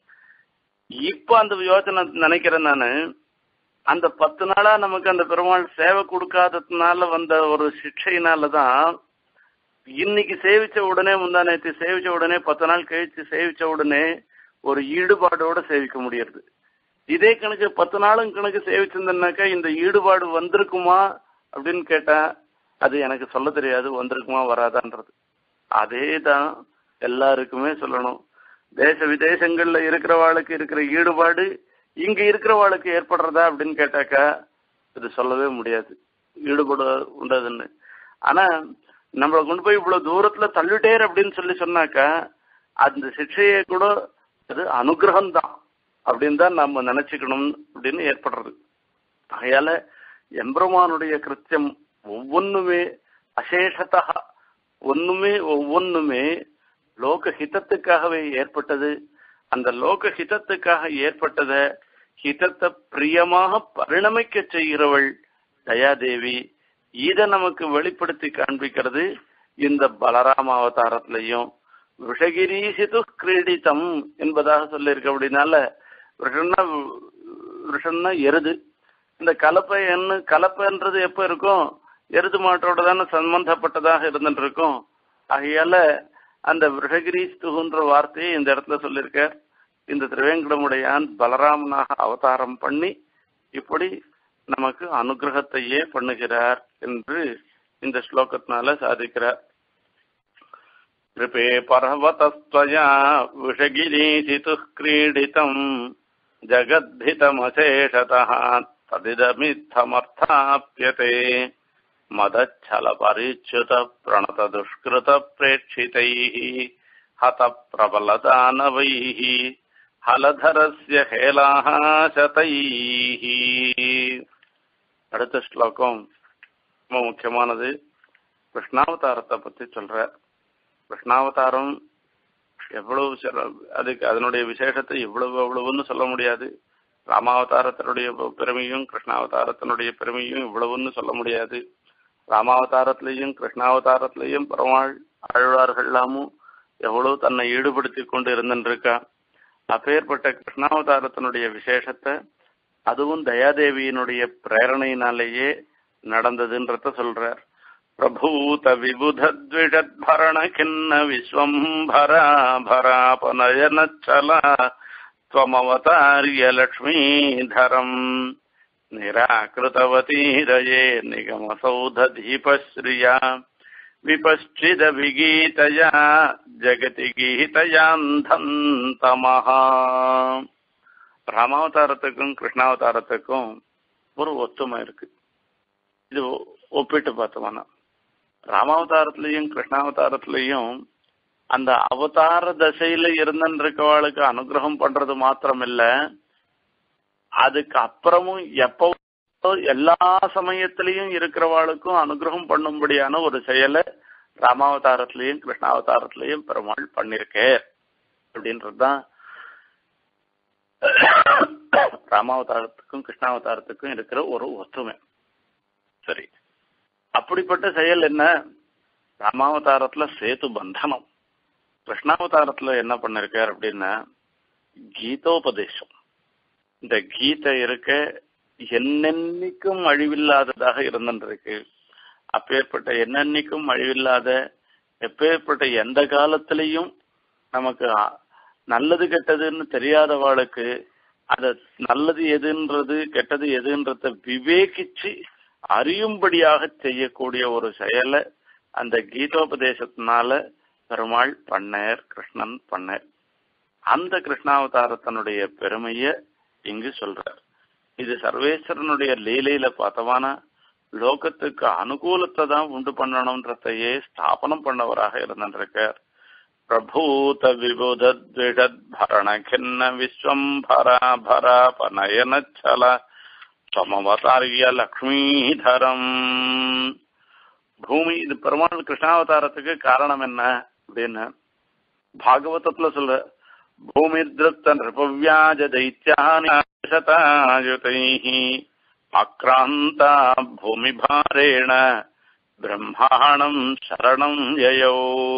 இப்ப அந்த யோசனை நினைக்கிறேன் நானு, அந்த 10 நாளா நமக்கு அந்த பெருமாள் சேவை கொடுக்காததுனால வந்த ஒரு சிக்ஷையினாலதான் இன்னைக்கு சேவிச்ச உடனே, முந்தா நேற்று சேவிச்ச உடனே 10 நாள் கழிச்சு சேவிச்ச உடனே ஒரு ஈடுபாடோட சேவிக்க முடியறது. இதே கணக்கு 10 நாளும் கணக்கு சேவிச்சிருந்தேன்னாக்கா இந்த ஈடுபாடு வந்திருக்குமா அப்படின்னு கேட்டா அது எனக்கு சொல்ல தெரியாது, வந்திருக்குமா வராதான்றது. அதேதான் எல்லாருக்குமே சொல்லணும். தேச விதேசங்கள்ல இருக்கிறவாளுக்கு இருக்கிற ஈடுபாடு இங்க இருக்கிறவாளுக்கு ஏற்படுறதா அப்படின்னு கேட்டாக்கா இது சொல்லவே முடியாது, ஈடுபாடு உண்டதுன்னு. ஆனா நம்மளை கொண்டு போய் இவ்வளவு தூரத்துல தள்ளிட்டேர் அப்படின்னு சொன்னாக்கா அந்த சிக்ஷையை கூட அது அனுகிரகம் தான் அப்படின்னு தான் நம்ம நினைச்சுக்கணும் அப்படின்னு ஏற்படுறது. ஆகையால எம்பெருமானுடைய கிருத்தியம் ஒவ்வொன்றுமே அசேஷத்தா ஒவ்வொன்றுமே லோக ஹிதத்துக்காகவே ஏற்பட்டது. அந்த லோக ஹிதத்துக்காக ஏற்பட்டத ஹிதத்தை பிரியமாக பரிணமிக்க செய்கிறவள் தயாதேவி. இதை நமக்கு வெளிப்படுத்தி காண்பிக்கிறது இந்த பலராம அவதாரத்திலையும். விஷகிரீசிது கிரீடித்தம் என்பதாக சொல்லியிருக்க. அப்படின்னால விஷன்னா எருது. இந்த கலப்பைன்றது எப்ப இருக்கும், எருது மாட்டோட தானே சம்பந்தப்பட்டதாக இருந்துட்டு இருக்கும். ஆகையால அந்த விஷகிரீஸ்துன்ற வார்த்தையை இந்த இடத்துல சொல்லியிருக்க. இந்த திருவேங்கடமுடையான் பலராமனாக அவதாரம் பண்ணி இப்படி நமக்கு அனுகிரகத்தையே பண்ணுகிறார் என்று இந்த ஸ்லோகத்தினால சாதிக்கிறார். கிருபே பர்வதஸ்த்வயா விஷகிரீசிது கிரீடிதம் ஜகத்ஹிதமசேஷதः ததிதமித்தமர்த்தாப்யதே மதச்சல பரிச்சுத பிரணத துஷ்கிருத பிரேட்சிதைः ஹத பிரபலதானவைः ஹலதரஸ்ய ஹேலாः சதைः. அடுத்த ஸ்லோகம் ரொம்ப முக்கியமானது. கிருஷ்ணாவதாரத்தை பத்தி சொல்ற. கிருஷ்ணாவதாரம் எவ்வளவு அதுக்கு அதனுடைய விசேஷத்தை எவ்வளவுன்னு சொல்ல முடியாது. ராமாவதாரத்தினுடைய பெருமையும் கிருஷ்ணாவதாரத்தினுடைய பெருமையும் இவ்வளவுன்னு சொல்ல முடியாது. ராமாவதாரத்திலையும் கிருஷ்ணாவதாரத்திலையும் பெருமாள் ஆழ்வார்கள் எல்லாமும் எவ்வளவு தன்னை ஈடுபடுத்தி கொண்டு இருந்துருக்கா. அப்பேற்பட்ட கிருஷ்ணாவதாரத்தினுடைய விசேஷத்தை அதுவும் தயாதேவியினுடைய பிரேரணையினாலேயே நடந்ததுன்றத சொல்றார். பிரபூத விபுதத்விஷத்பரண கிண்ண விஸ்வம்பராபராபநயனச்சல त्वमवतार्य लक्ष्मीधरम् निराकृतवतीरये निगमसौधदीपश्रिया विपश्चिदभिगीतया जगति गीतयान्धन्तमः. ராமாவதாரத்துக்கும் கிருஷ்ணாவதாரத்துக்கும் ஒரு ஒத்துமை இருக்கு. இது ஒப்பிட்டு பார்த்தோம்னா ராமாவதாரத்திலையும் கிருஷ்ணாவதாரத்திலையும் அந்த அவதார தசையில இருந்திருக்கவாளுக்கு அனுகிரகம் பண்றது மாத்திரம் இல்ல, அதுக்கு அப்புறமும் எப்போ எல்லா சமயத்திலையும் இருக்கிறவாளுக்கும் அனுகிரகம் பண்ணும்படியான ஒரு செயலை ராமாவதாரத்திலையும் கிருஷ்ணாவதாரத்திலையும் பெருமாள் பண்ணிருக்கேன் அப்படின்றதுதான் ராமாவதாரத்துக்கும் கிருஷ்ணாவதாரத்துக்கும் இருக்கிற ஒரு ஒற்றுமை. சரி, அப்படிப்பட்ட செயல் என்ன? ராமாவதாரத்துல சேது பந்தனம், கிருஷ்ணாவதாரத்துல என்ன பண்ணிருக்கார் அப்படின்னா கீதோபதேசம். இந்த கீதை இருக்க என்னென்னைக்கும் அழிவில்லாததாக இருந்துருக்கு. அப்பேற்பட்ட என்னென்னைக்கும் அழிவில்லாத, எப்பேற்பட்ட எந்த காலத்திலையும் நமக்கு நல்லது கெட்டதுன்னு தெரியாதவாளுக்கு அத நல்லது எதுன்றது கெட்டது எதுன்றத விவேகிச்சு அறியும்படியாக செய்யக்கூடிய ஒரு செயலை அந்த கீதோபதேசத்தினால பெருமாள் பண்ணார், கிருஷ்ணன் பண்ணார். அந்த கிருஷ்ணாவதாரத்தினுடைய பெருமைய இங்கு சொல்றார். இது சர்வேஸ்வரனுடைய லீலையில பார்த்தவானா லோகத்துக்கு அனுகூலத்தை தான் உண்டு பண்ணணும்ன்றதையே ஸ்தாபனம் பண்ணவராக இருந்திருக்கார். பிரபூத விபுதத்விஷத் பரண கிண்ண விஸ்வம்பராபராபநயனச்சல சமவதாரிய லக்ஷ்மீதரம். பூமி, இது பெருமாள் கிருஷ்ணாவதாரத்துக்கு காரணம் என்ன அப்படின்னு பாகவதத்துல சொல்ற, பூமி திருப்த நிருபவ்யாஜ தைத்யாயுதைஹி ஆக்ராந்தா பூமி பாரேண பிரம்மாணம் சரணம் யயோ.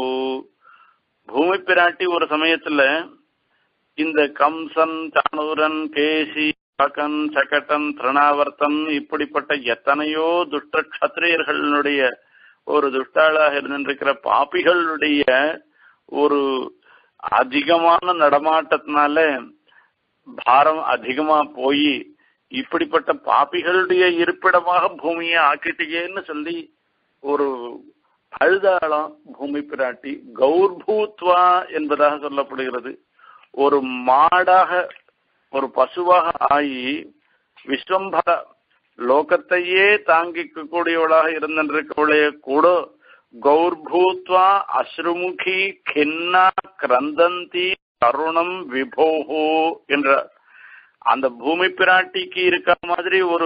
பூமி பிராட்டி ஒரு சமயத்துல இந்த கம்சன், சாணூரன், கேசி, பகன், சகட்டன், திருணாவர்த்தன் இப்படிப்பட்ட எத்தனையோ துஷ்ட கத்திரியர்களுடைய ஒரு துஷ்டாளாக இருந்திருக்கிற பாப்பிகளுடைய ஒரு அதிகமான நடமாட்டத்தினால பாரம் அதிகமா போய் இப்படிப்பட்ட பாப்பிகளுடைய இருப்பிடமாக பூமியை ஆக்கிட்டேன்னு சொல்லி ஒரு அழுதாளம் பூமி பிராட்டி. கௌர்பூத்வா என்பதாக சொல்லப்படுகிறது. ஒரு மாடாக, ஒரு பசுவாக ஆகி விஸ்வம்பர லோகத்தையே தாங்கிக்க கூடியவளாக இருந்திருக்கவளையே கூட கௌர்பூத்வா அஸ்ருமுகி கிண்ணா கிரந்தந்தி கருணம் விபோஹோ என்ற அந்த பூமி பிராட்டிக்கு இருக்க மாதிரி ஒரு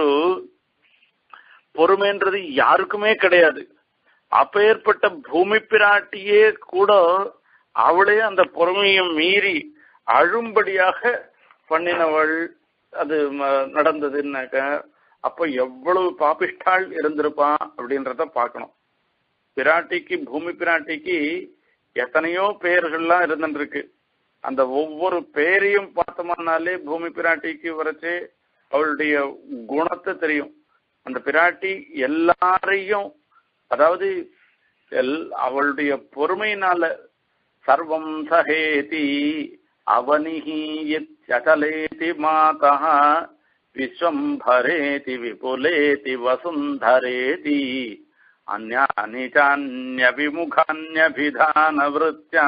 பொறுமைன்றது யாருக்குமே கிடையாது. அப்பேற்பட்ட பூமி பிராட்டியே கூட அவளே அந்த பொறுமையை மீறி அழும்படியாக பண்ணினவள். அது நடந்ததுன்னாக்க அப்ப எவ்வளவு பாபிஷ்டாள் இருந்திருப்பான் அப்படின்றத பார்க்கணும். பிராட்டிக்கு, பூமி பிராட்டிக்கு எத்தனையோ பெயர்கள்லாம் இருந்துருக்கு. அந்த ஒவ்வொரு பெயரையும் பார்த்தோம்னாலே பூமி பிராட்டிக்கு வரைச்சு அவளுடைய குணத்தை தெரியும். அந்த பிராட்டி எல்லாரையும், அதாவது அவளுடைய பொறுமையினால சர்வம் சஹேதி அவனிஹி யச்சலேதி மாதா விஸ்வம்பரேதி விபுலேதி வசுந்தரேதி அந்யானி சான்யவிமுகான்யபிதான விருத்யா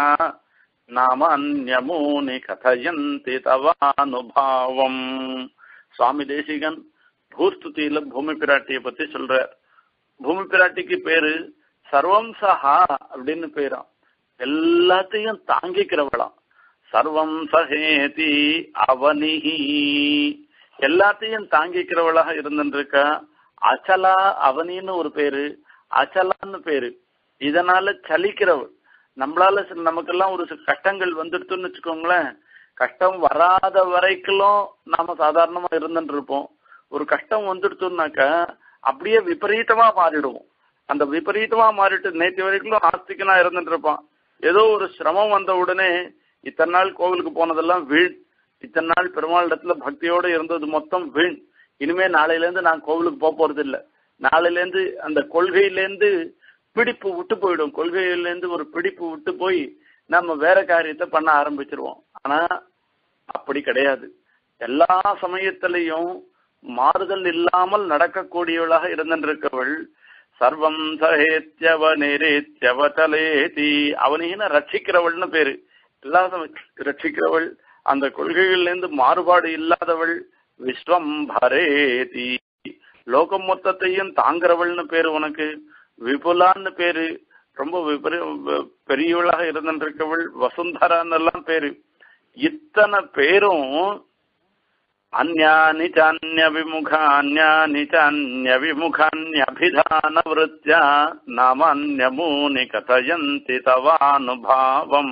நாமன்யமூனி கதயந்தி தவானுபாவம். சுவாமி தேசிகன் பூஸ்துதியில பூமி பிராட்டியை பத்தி சொல்றார். பூமி பிராட்டிக்கு பேரு சர்வம் சஹா அப்படின்னு பேராம். எல்லாத்தையும் தாங்கிக்கிறவளாம். சர்வம் சஹேதி அவனிஹி, எல்லாத்தையும் தாங்கிக்கிறவளாக இருந்துருக்கா. அச்சலா, அவனின்னு ஒரு பேரு, அச்சலான்னு பேரு. இதனால சலிக்கிறவள். நம்மளால நமக்கெல்லாம் ஒரு கஷ்டங்கள் வந்துடுத்துன்னு வச்சுக்கோங்களேன், கஷ்டம் வராத வரைக்கும் நாம சாதாரணமா இருந்துட்டு இருப்போம். ஒரு கஷ்டம் வந்துடுத்துனாக்கா அப்படியே விபரீதமா மாறிடுவோம். அந்த விபரீதமா மாறிட்டு நேற்று வரைக்கும் ஆஸ்திகனா இருந்துட்டு இருப்பான். ஏதோ ஒரு சிரமம் வந்த உடனே இத்தனை நாள் கோவிலுக்கு போனதெல்லாம் வீண், இத்தனை நாள் பெருமாள் இடத்துல பக்தியோட இருந்தது மொத்தம் வீண், இனிமே நாளையில இருந்து நான் கோவிலுக்கு போறது இல்லை, நாளையில இருந்து அந்த கொள்கையிலேருந்து பிடிப்பு விட்டு போயிடும், கொள்கையிலேருந்து ஒரு பிடிப்பு விட்டு போய் நம்ம வேற காரியத்தை பண்ண ஆரம்பிச்சிருவோம். ஆனா அப்படி கிடையாது. எல்லா சமயத்திலையும் மாறுதல் இல்லாமல் நடக்கக்கூடியவளாக இருந்திருக்கவள். சர்வம் சஹேத்யவனிரேத்யவதலேதி, அவனின ரட்சிக்கிறவள்னு பேரு. எல்லா ரட்சிக்கிறவள், அந்த கொள்கைகளிலிருந்து மாறுபாடு இல்லாதவள் விஸ்வம்பரேதி, லோகம் மொத்தத்தையும் தாங்கிறவள்னு பேரு உனக்கு. விபுலான்னு பேரு, ரொம்ப பெரியவளாக இருந்திருக்கவள் வசுந்தரான்னு எல்லாம் பேரு. இத்தனை பேரும் அந்யானி சான்யவிமுகான்யபிதான விருத்யா நாமான்யமூனி கதயந்தி தவானுபாவம்.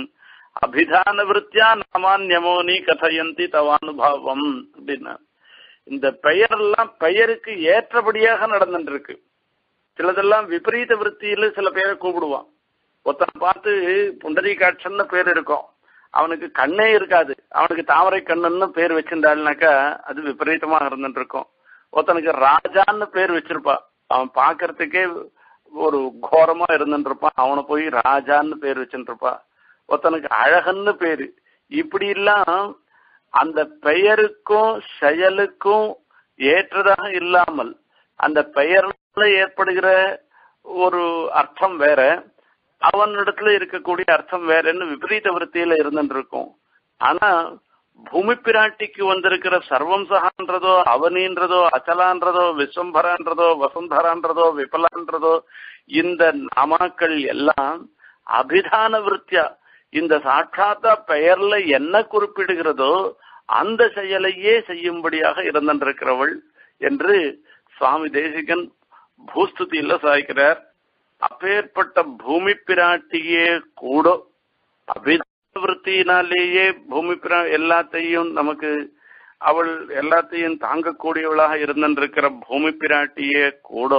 அபிதான விருத்தியா நாமான்யமோனி கதயந்தி தவானுபாவம் அப்படின்னா, இந்த பெயரெல்லாம் பெயருக்கு ஏற்றபடியாக நடந்துட்டு இருக்கு. சிலதெல்லாம் விபரீத விருத்தியில சில பேரை கூப்பிடுவான். ஒருத்தனை பார்த்து புண்டரீகாட்சன்னு பேர் இருக்கும், அவனுக்கு கண்ணே இருக்காது, அவனுக்கு தாமரை கண்ணுன்னு பேர் வச்சிருந்தாள்னாக்கா அது விபரீதமாக இருந்துட்டு இருக்கும். ஒருத்தனுக்கு ராஜான்னு பேர் வச்சிருப்பா, அவன் பாக்குறதுக்கே ஒரு கோரமா இருந்துட்டு இருப்பான், அவனை போய் ராஜான்னு பேர் வச்சுட்டு இருப்பா. ஒருத்தனுக்கு அழகன்னு பேரு. இப்படி எல்லாம் அந்த பெயருக்கும் செயலுக்கும் ஏற்றதாக இல்லாமல் அந்த பெயர்ல ஏற்படுகிற ஒரு அர்த்தம் வேற, அவனிடத்துல இருக்கக்கூடிய அர்த்தம் வேறன்னு விபரீத விருத்தியில இருந்துட்டு இருக்கும். ஆனா பூமி பிராட்டிக்கு வந்திருக்கிற சர்வம்சகான்றதோ அவனின்றதோ அச்சலான்றதோ விஸ்வம்பரான்றதோ வசுந்தரான்றதோ விபலான்றதோ இந்த நாமாக்கள் எல்லாம் அபிதான விருத்தியா இந்த சாட்சாத்தா பெயர்ல என்ன குறிப்பிடுகிறதோ அந்த செயலையே செய்யும்படியாக இருந்திருக்கிறவள் என்று சுவாமி தேசிகன் பூஸ்துதியில சாய்க்கிறார். அப்பேற்பட்ட பூமி பிராட்டியே கூட அபிதான விருத்தியினாலேயே பூமி எல்லாத்தையும் நமக்கு அவள் எல்லாத்தையும் தாங்கக்கூடியவளாக இருந்திருக்கிற பூமி பிராட்டியே கூட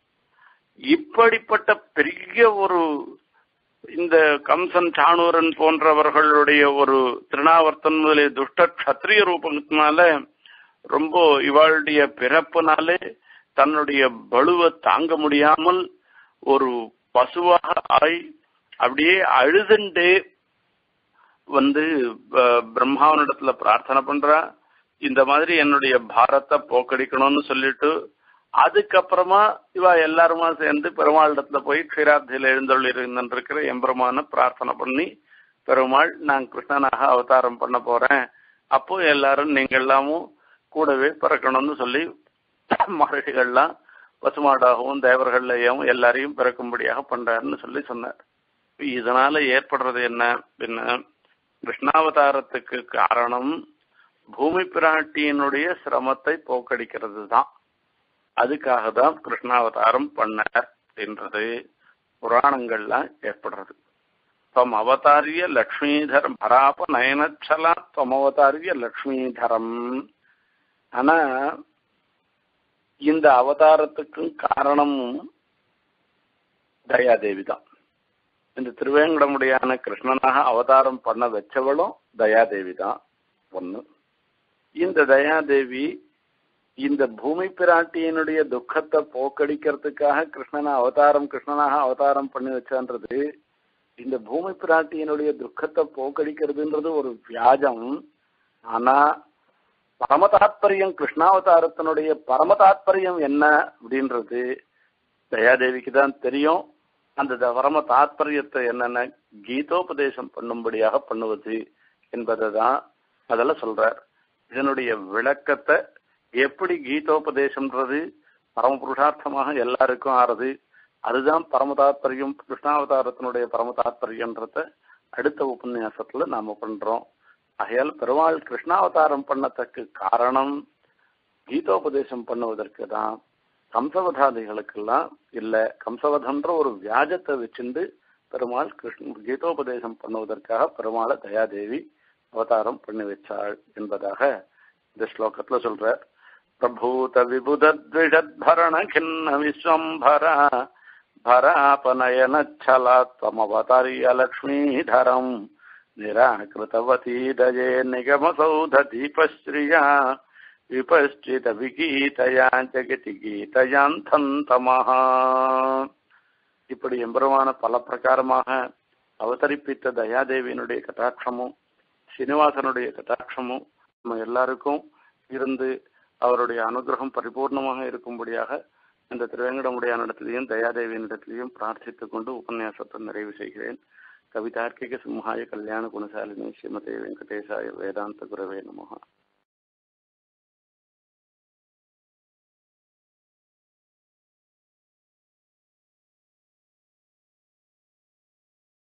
இப்படிப்பட்ட பெரிய ஒரு இந்த கம்சன் சாணூரன் போன்றவர்களுடைய ஒரு திருநாவர்த்தன் முதலிய துஷ்ட கத்திரிய ரூபத்தினால ரொம்ப இவாளுடைய பிறப்புனாலே தன்னுடைய பலுவை தாங்க முடியாமல் ஒரு பசுவாக ஆய் அப்படியே அழுதுண்டே வந்து பிரம்மாவனிடத்துல பிரார்த்தனை பண்றா. இந்த மாதிரி என்னுடைய பாரத்தை போக்கடிக்கணும்னு சொல்லிட்டு அதுக்கப்புறமா இவ எல்லாருமா சேர்ந்து பெருமாளிடத்துல போய் க்ஷீராப்தியில எழுந்தொள்ளி இருந்திருக்கிற எம்பெருமான பிரார்த்தனை பண்ணி, பெருமாள் நான் கிருஷ்ணனாக அவதாரம் பண்ண போறேன், அப்போ எல்லாரும் நீங்க எல்லாமும் கூடவே பிறக்கணும்னு சொல்லி மகர்ஷிகள்லாம் பசுமாடாகவும் தேவர்களையும் எல்லாரையும் பிறக்கும்படியாக பண்றாருன்னு சொல்லி சொன்னார். இதனால ஏற்படுறது என்ன அப்படின்னா, கிருஷ்ணாவதாரத்துக்கு காரணம் பூமி பிராட்டியினுடைய சிரமத்தை போக்கடிக்கிறது தான். அதுக்காக தான் கிருஷ்ணாவதாரம் பண்ணார் அப்படின்றது புராணங்கள்லாம் ஏற்படுறது. துவம் அவதாரிய லக்ஷ்மீதரம் பராப நயனச்சலா துவம் அவதாரிய லக்ஷ்மீதரம். ஆனா இந்த அவதாரத்துக்கும் காரணமும் தயாதேவி தான். இந்த திருவேங்கடமுடியான கிருஷ்ணனாக அவதாரம் பண்ண வச்சவளும் தயாதேவி தான் ஒண்ணு. இந்த தயாதேவி இந்த பூமி பிராட்டியினுடைய துக்கத்தை போக்கடிக்கிறதுக்காக கிருஷ்ணனாக அவதாரம் பண்ணி வச்சான்றது, இந்த பூமி பிராட்டியினுடைய துக்கத்தை போக்கடிக்கிறதுன்றது ஒரு வியாஜம். ஆனா பரமதாத்பரியம் கிருஷ்ணாவதாரத்தினுடைய பரமதாத்பரியம் என்ன அப்படின்றது தயாதேவிக்கு தான் தெரியும். அந்த பரம தாத்பரியத்தை என்னென்ன கீதோபதேசம் பண்ணும்படியாக பண்ணுவது என்பதை தான் அதெல்லாம் சொல்றார். இதனுடைய விளக்கத்தை எப்படி கீதோபதேசம்ன்றது பரம புருஷார்த்தமாக எல்லாருக்கும் ஆறுது, அதுதான் பரமதாத்பரியம் கிருஷ்ணாவதாரத்தினுடைய பரமதாத்பரியன்றத அடுத்த உபன்யாசத்துல நாம பண்றோம். ஆகையால் பெருமாள் கிருஷ்ணாவதாரம் பண்ணத்தக்கு காரணம் கீதோபதேசம் பண்ணுவதற்கு தான், கம்சவதாதிகளுக்கெல்லாம் இல்ல. கம்சவதன்ற ஒரு வியாஜத்தை வச்சுண்டு பெருமாள் கீதோபதேசம் பண்ணுவதற்காக பெருமாளை தயாதேவி அவதாரம் பண்ணி வச்சாள் என்பதாக இந்த ஸ்லோகத்துல சொல்றார். பிரபூத விபுதத்விஷத்பரண கிண்ண விஸ்வம்பரா பராபநயனச்சலாத்வமவதாரிய லக்ஷ்மீதரம் நிராகிருதவதீ தயே நிகமசௌத தீபஸ்ரீயா விபஸ்சித விகீதயா ஜெகதி கீதயாந்தம் தமஹா. இப்படி எம்பெருமான பல பிரகாரமாக அவதரிப்பித்த தயாதேவியினுடைய கட்டாட்சமும் சீனிவாசனுடைய கட்டாட்சமும் நம்ம எல்லாருக்கும் இருந்து அவருடைய அனுகிரகம் பரிபூர்ணமாக இருக்கும்படியாக இந்த திருவேங்கடமுடியானிடத்திலையும் தயாதேவியினிடத்திலையும் பிரார்த்தித்துக் கொண்டு உபன்யாசத்தை நிறைவு செய்கிறேன். கவிதார்க்கிக சிம்ஹாய கல்யாண குணசாலினி ஸ்ரீமதே வெங்கடேசாய வேதாந்த குரவே நமஹ.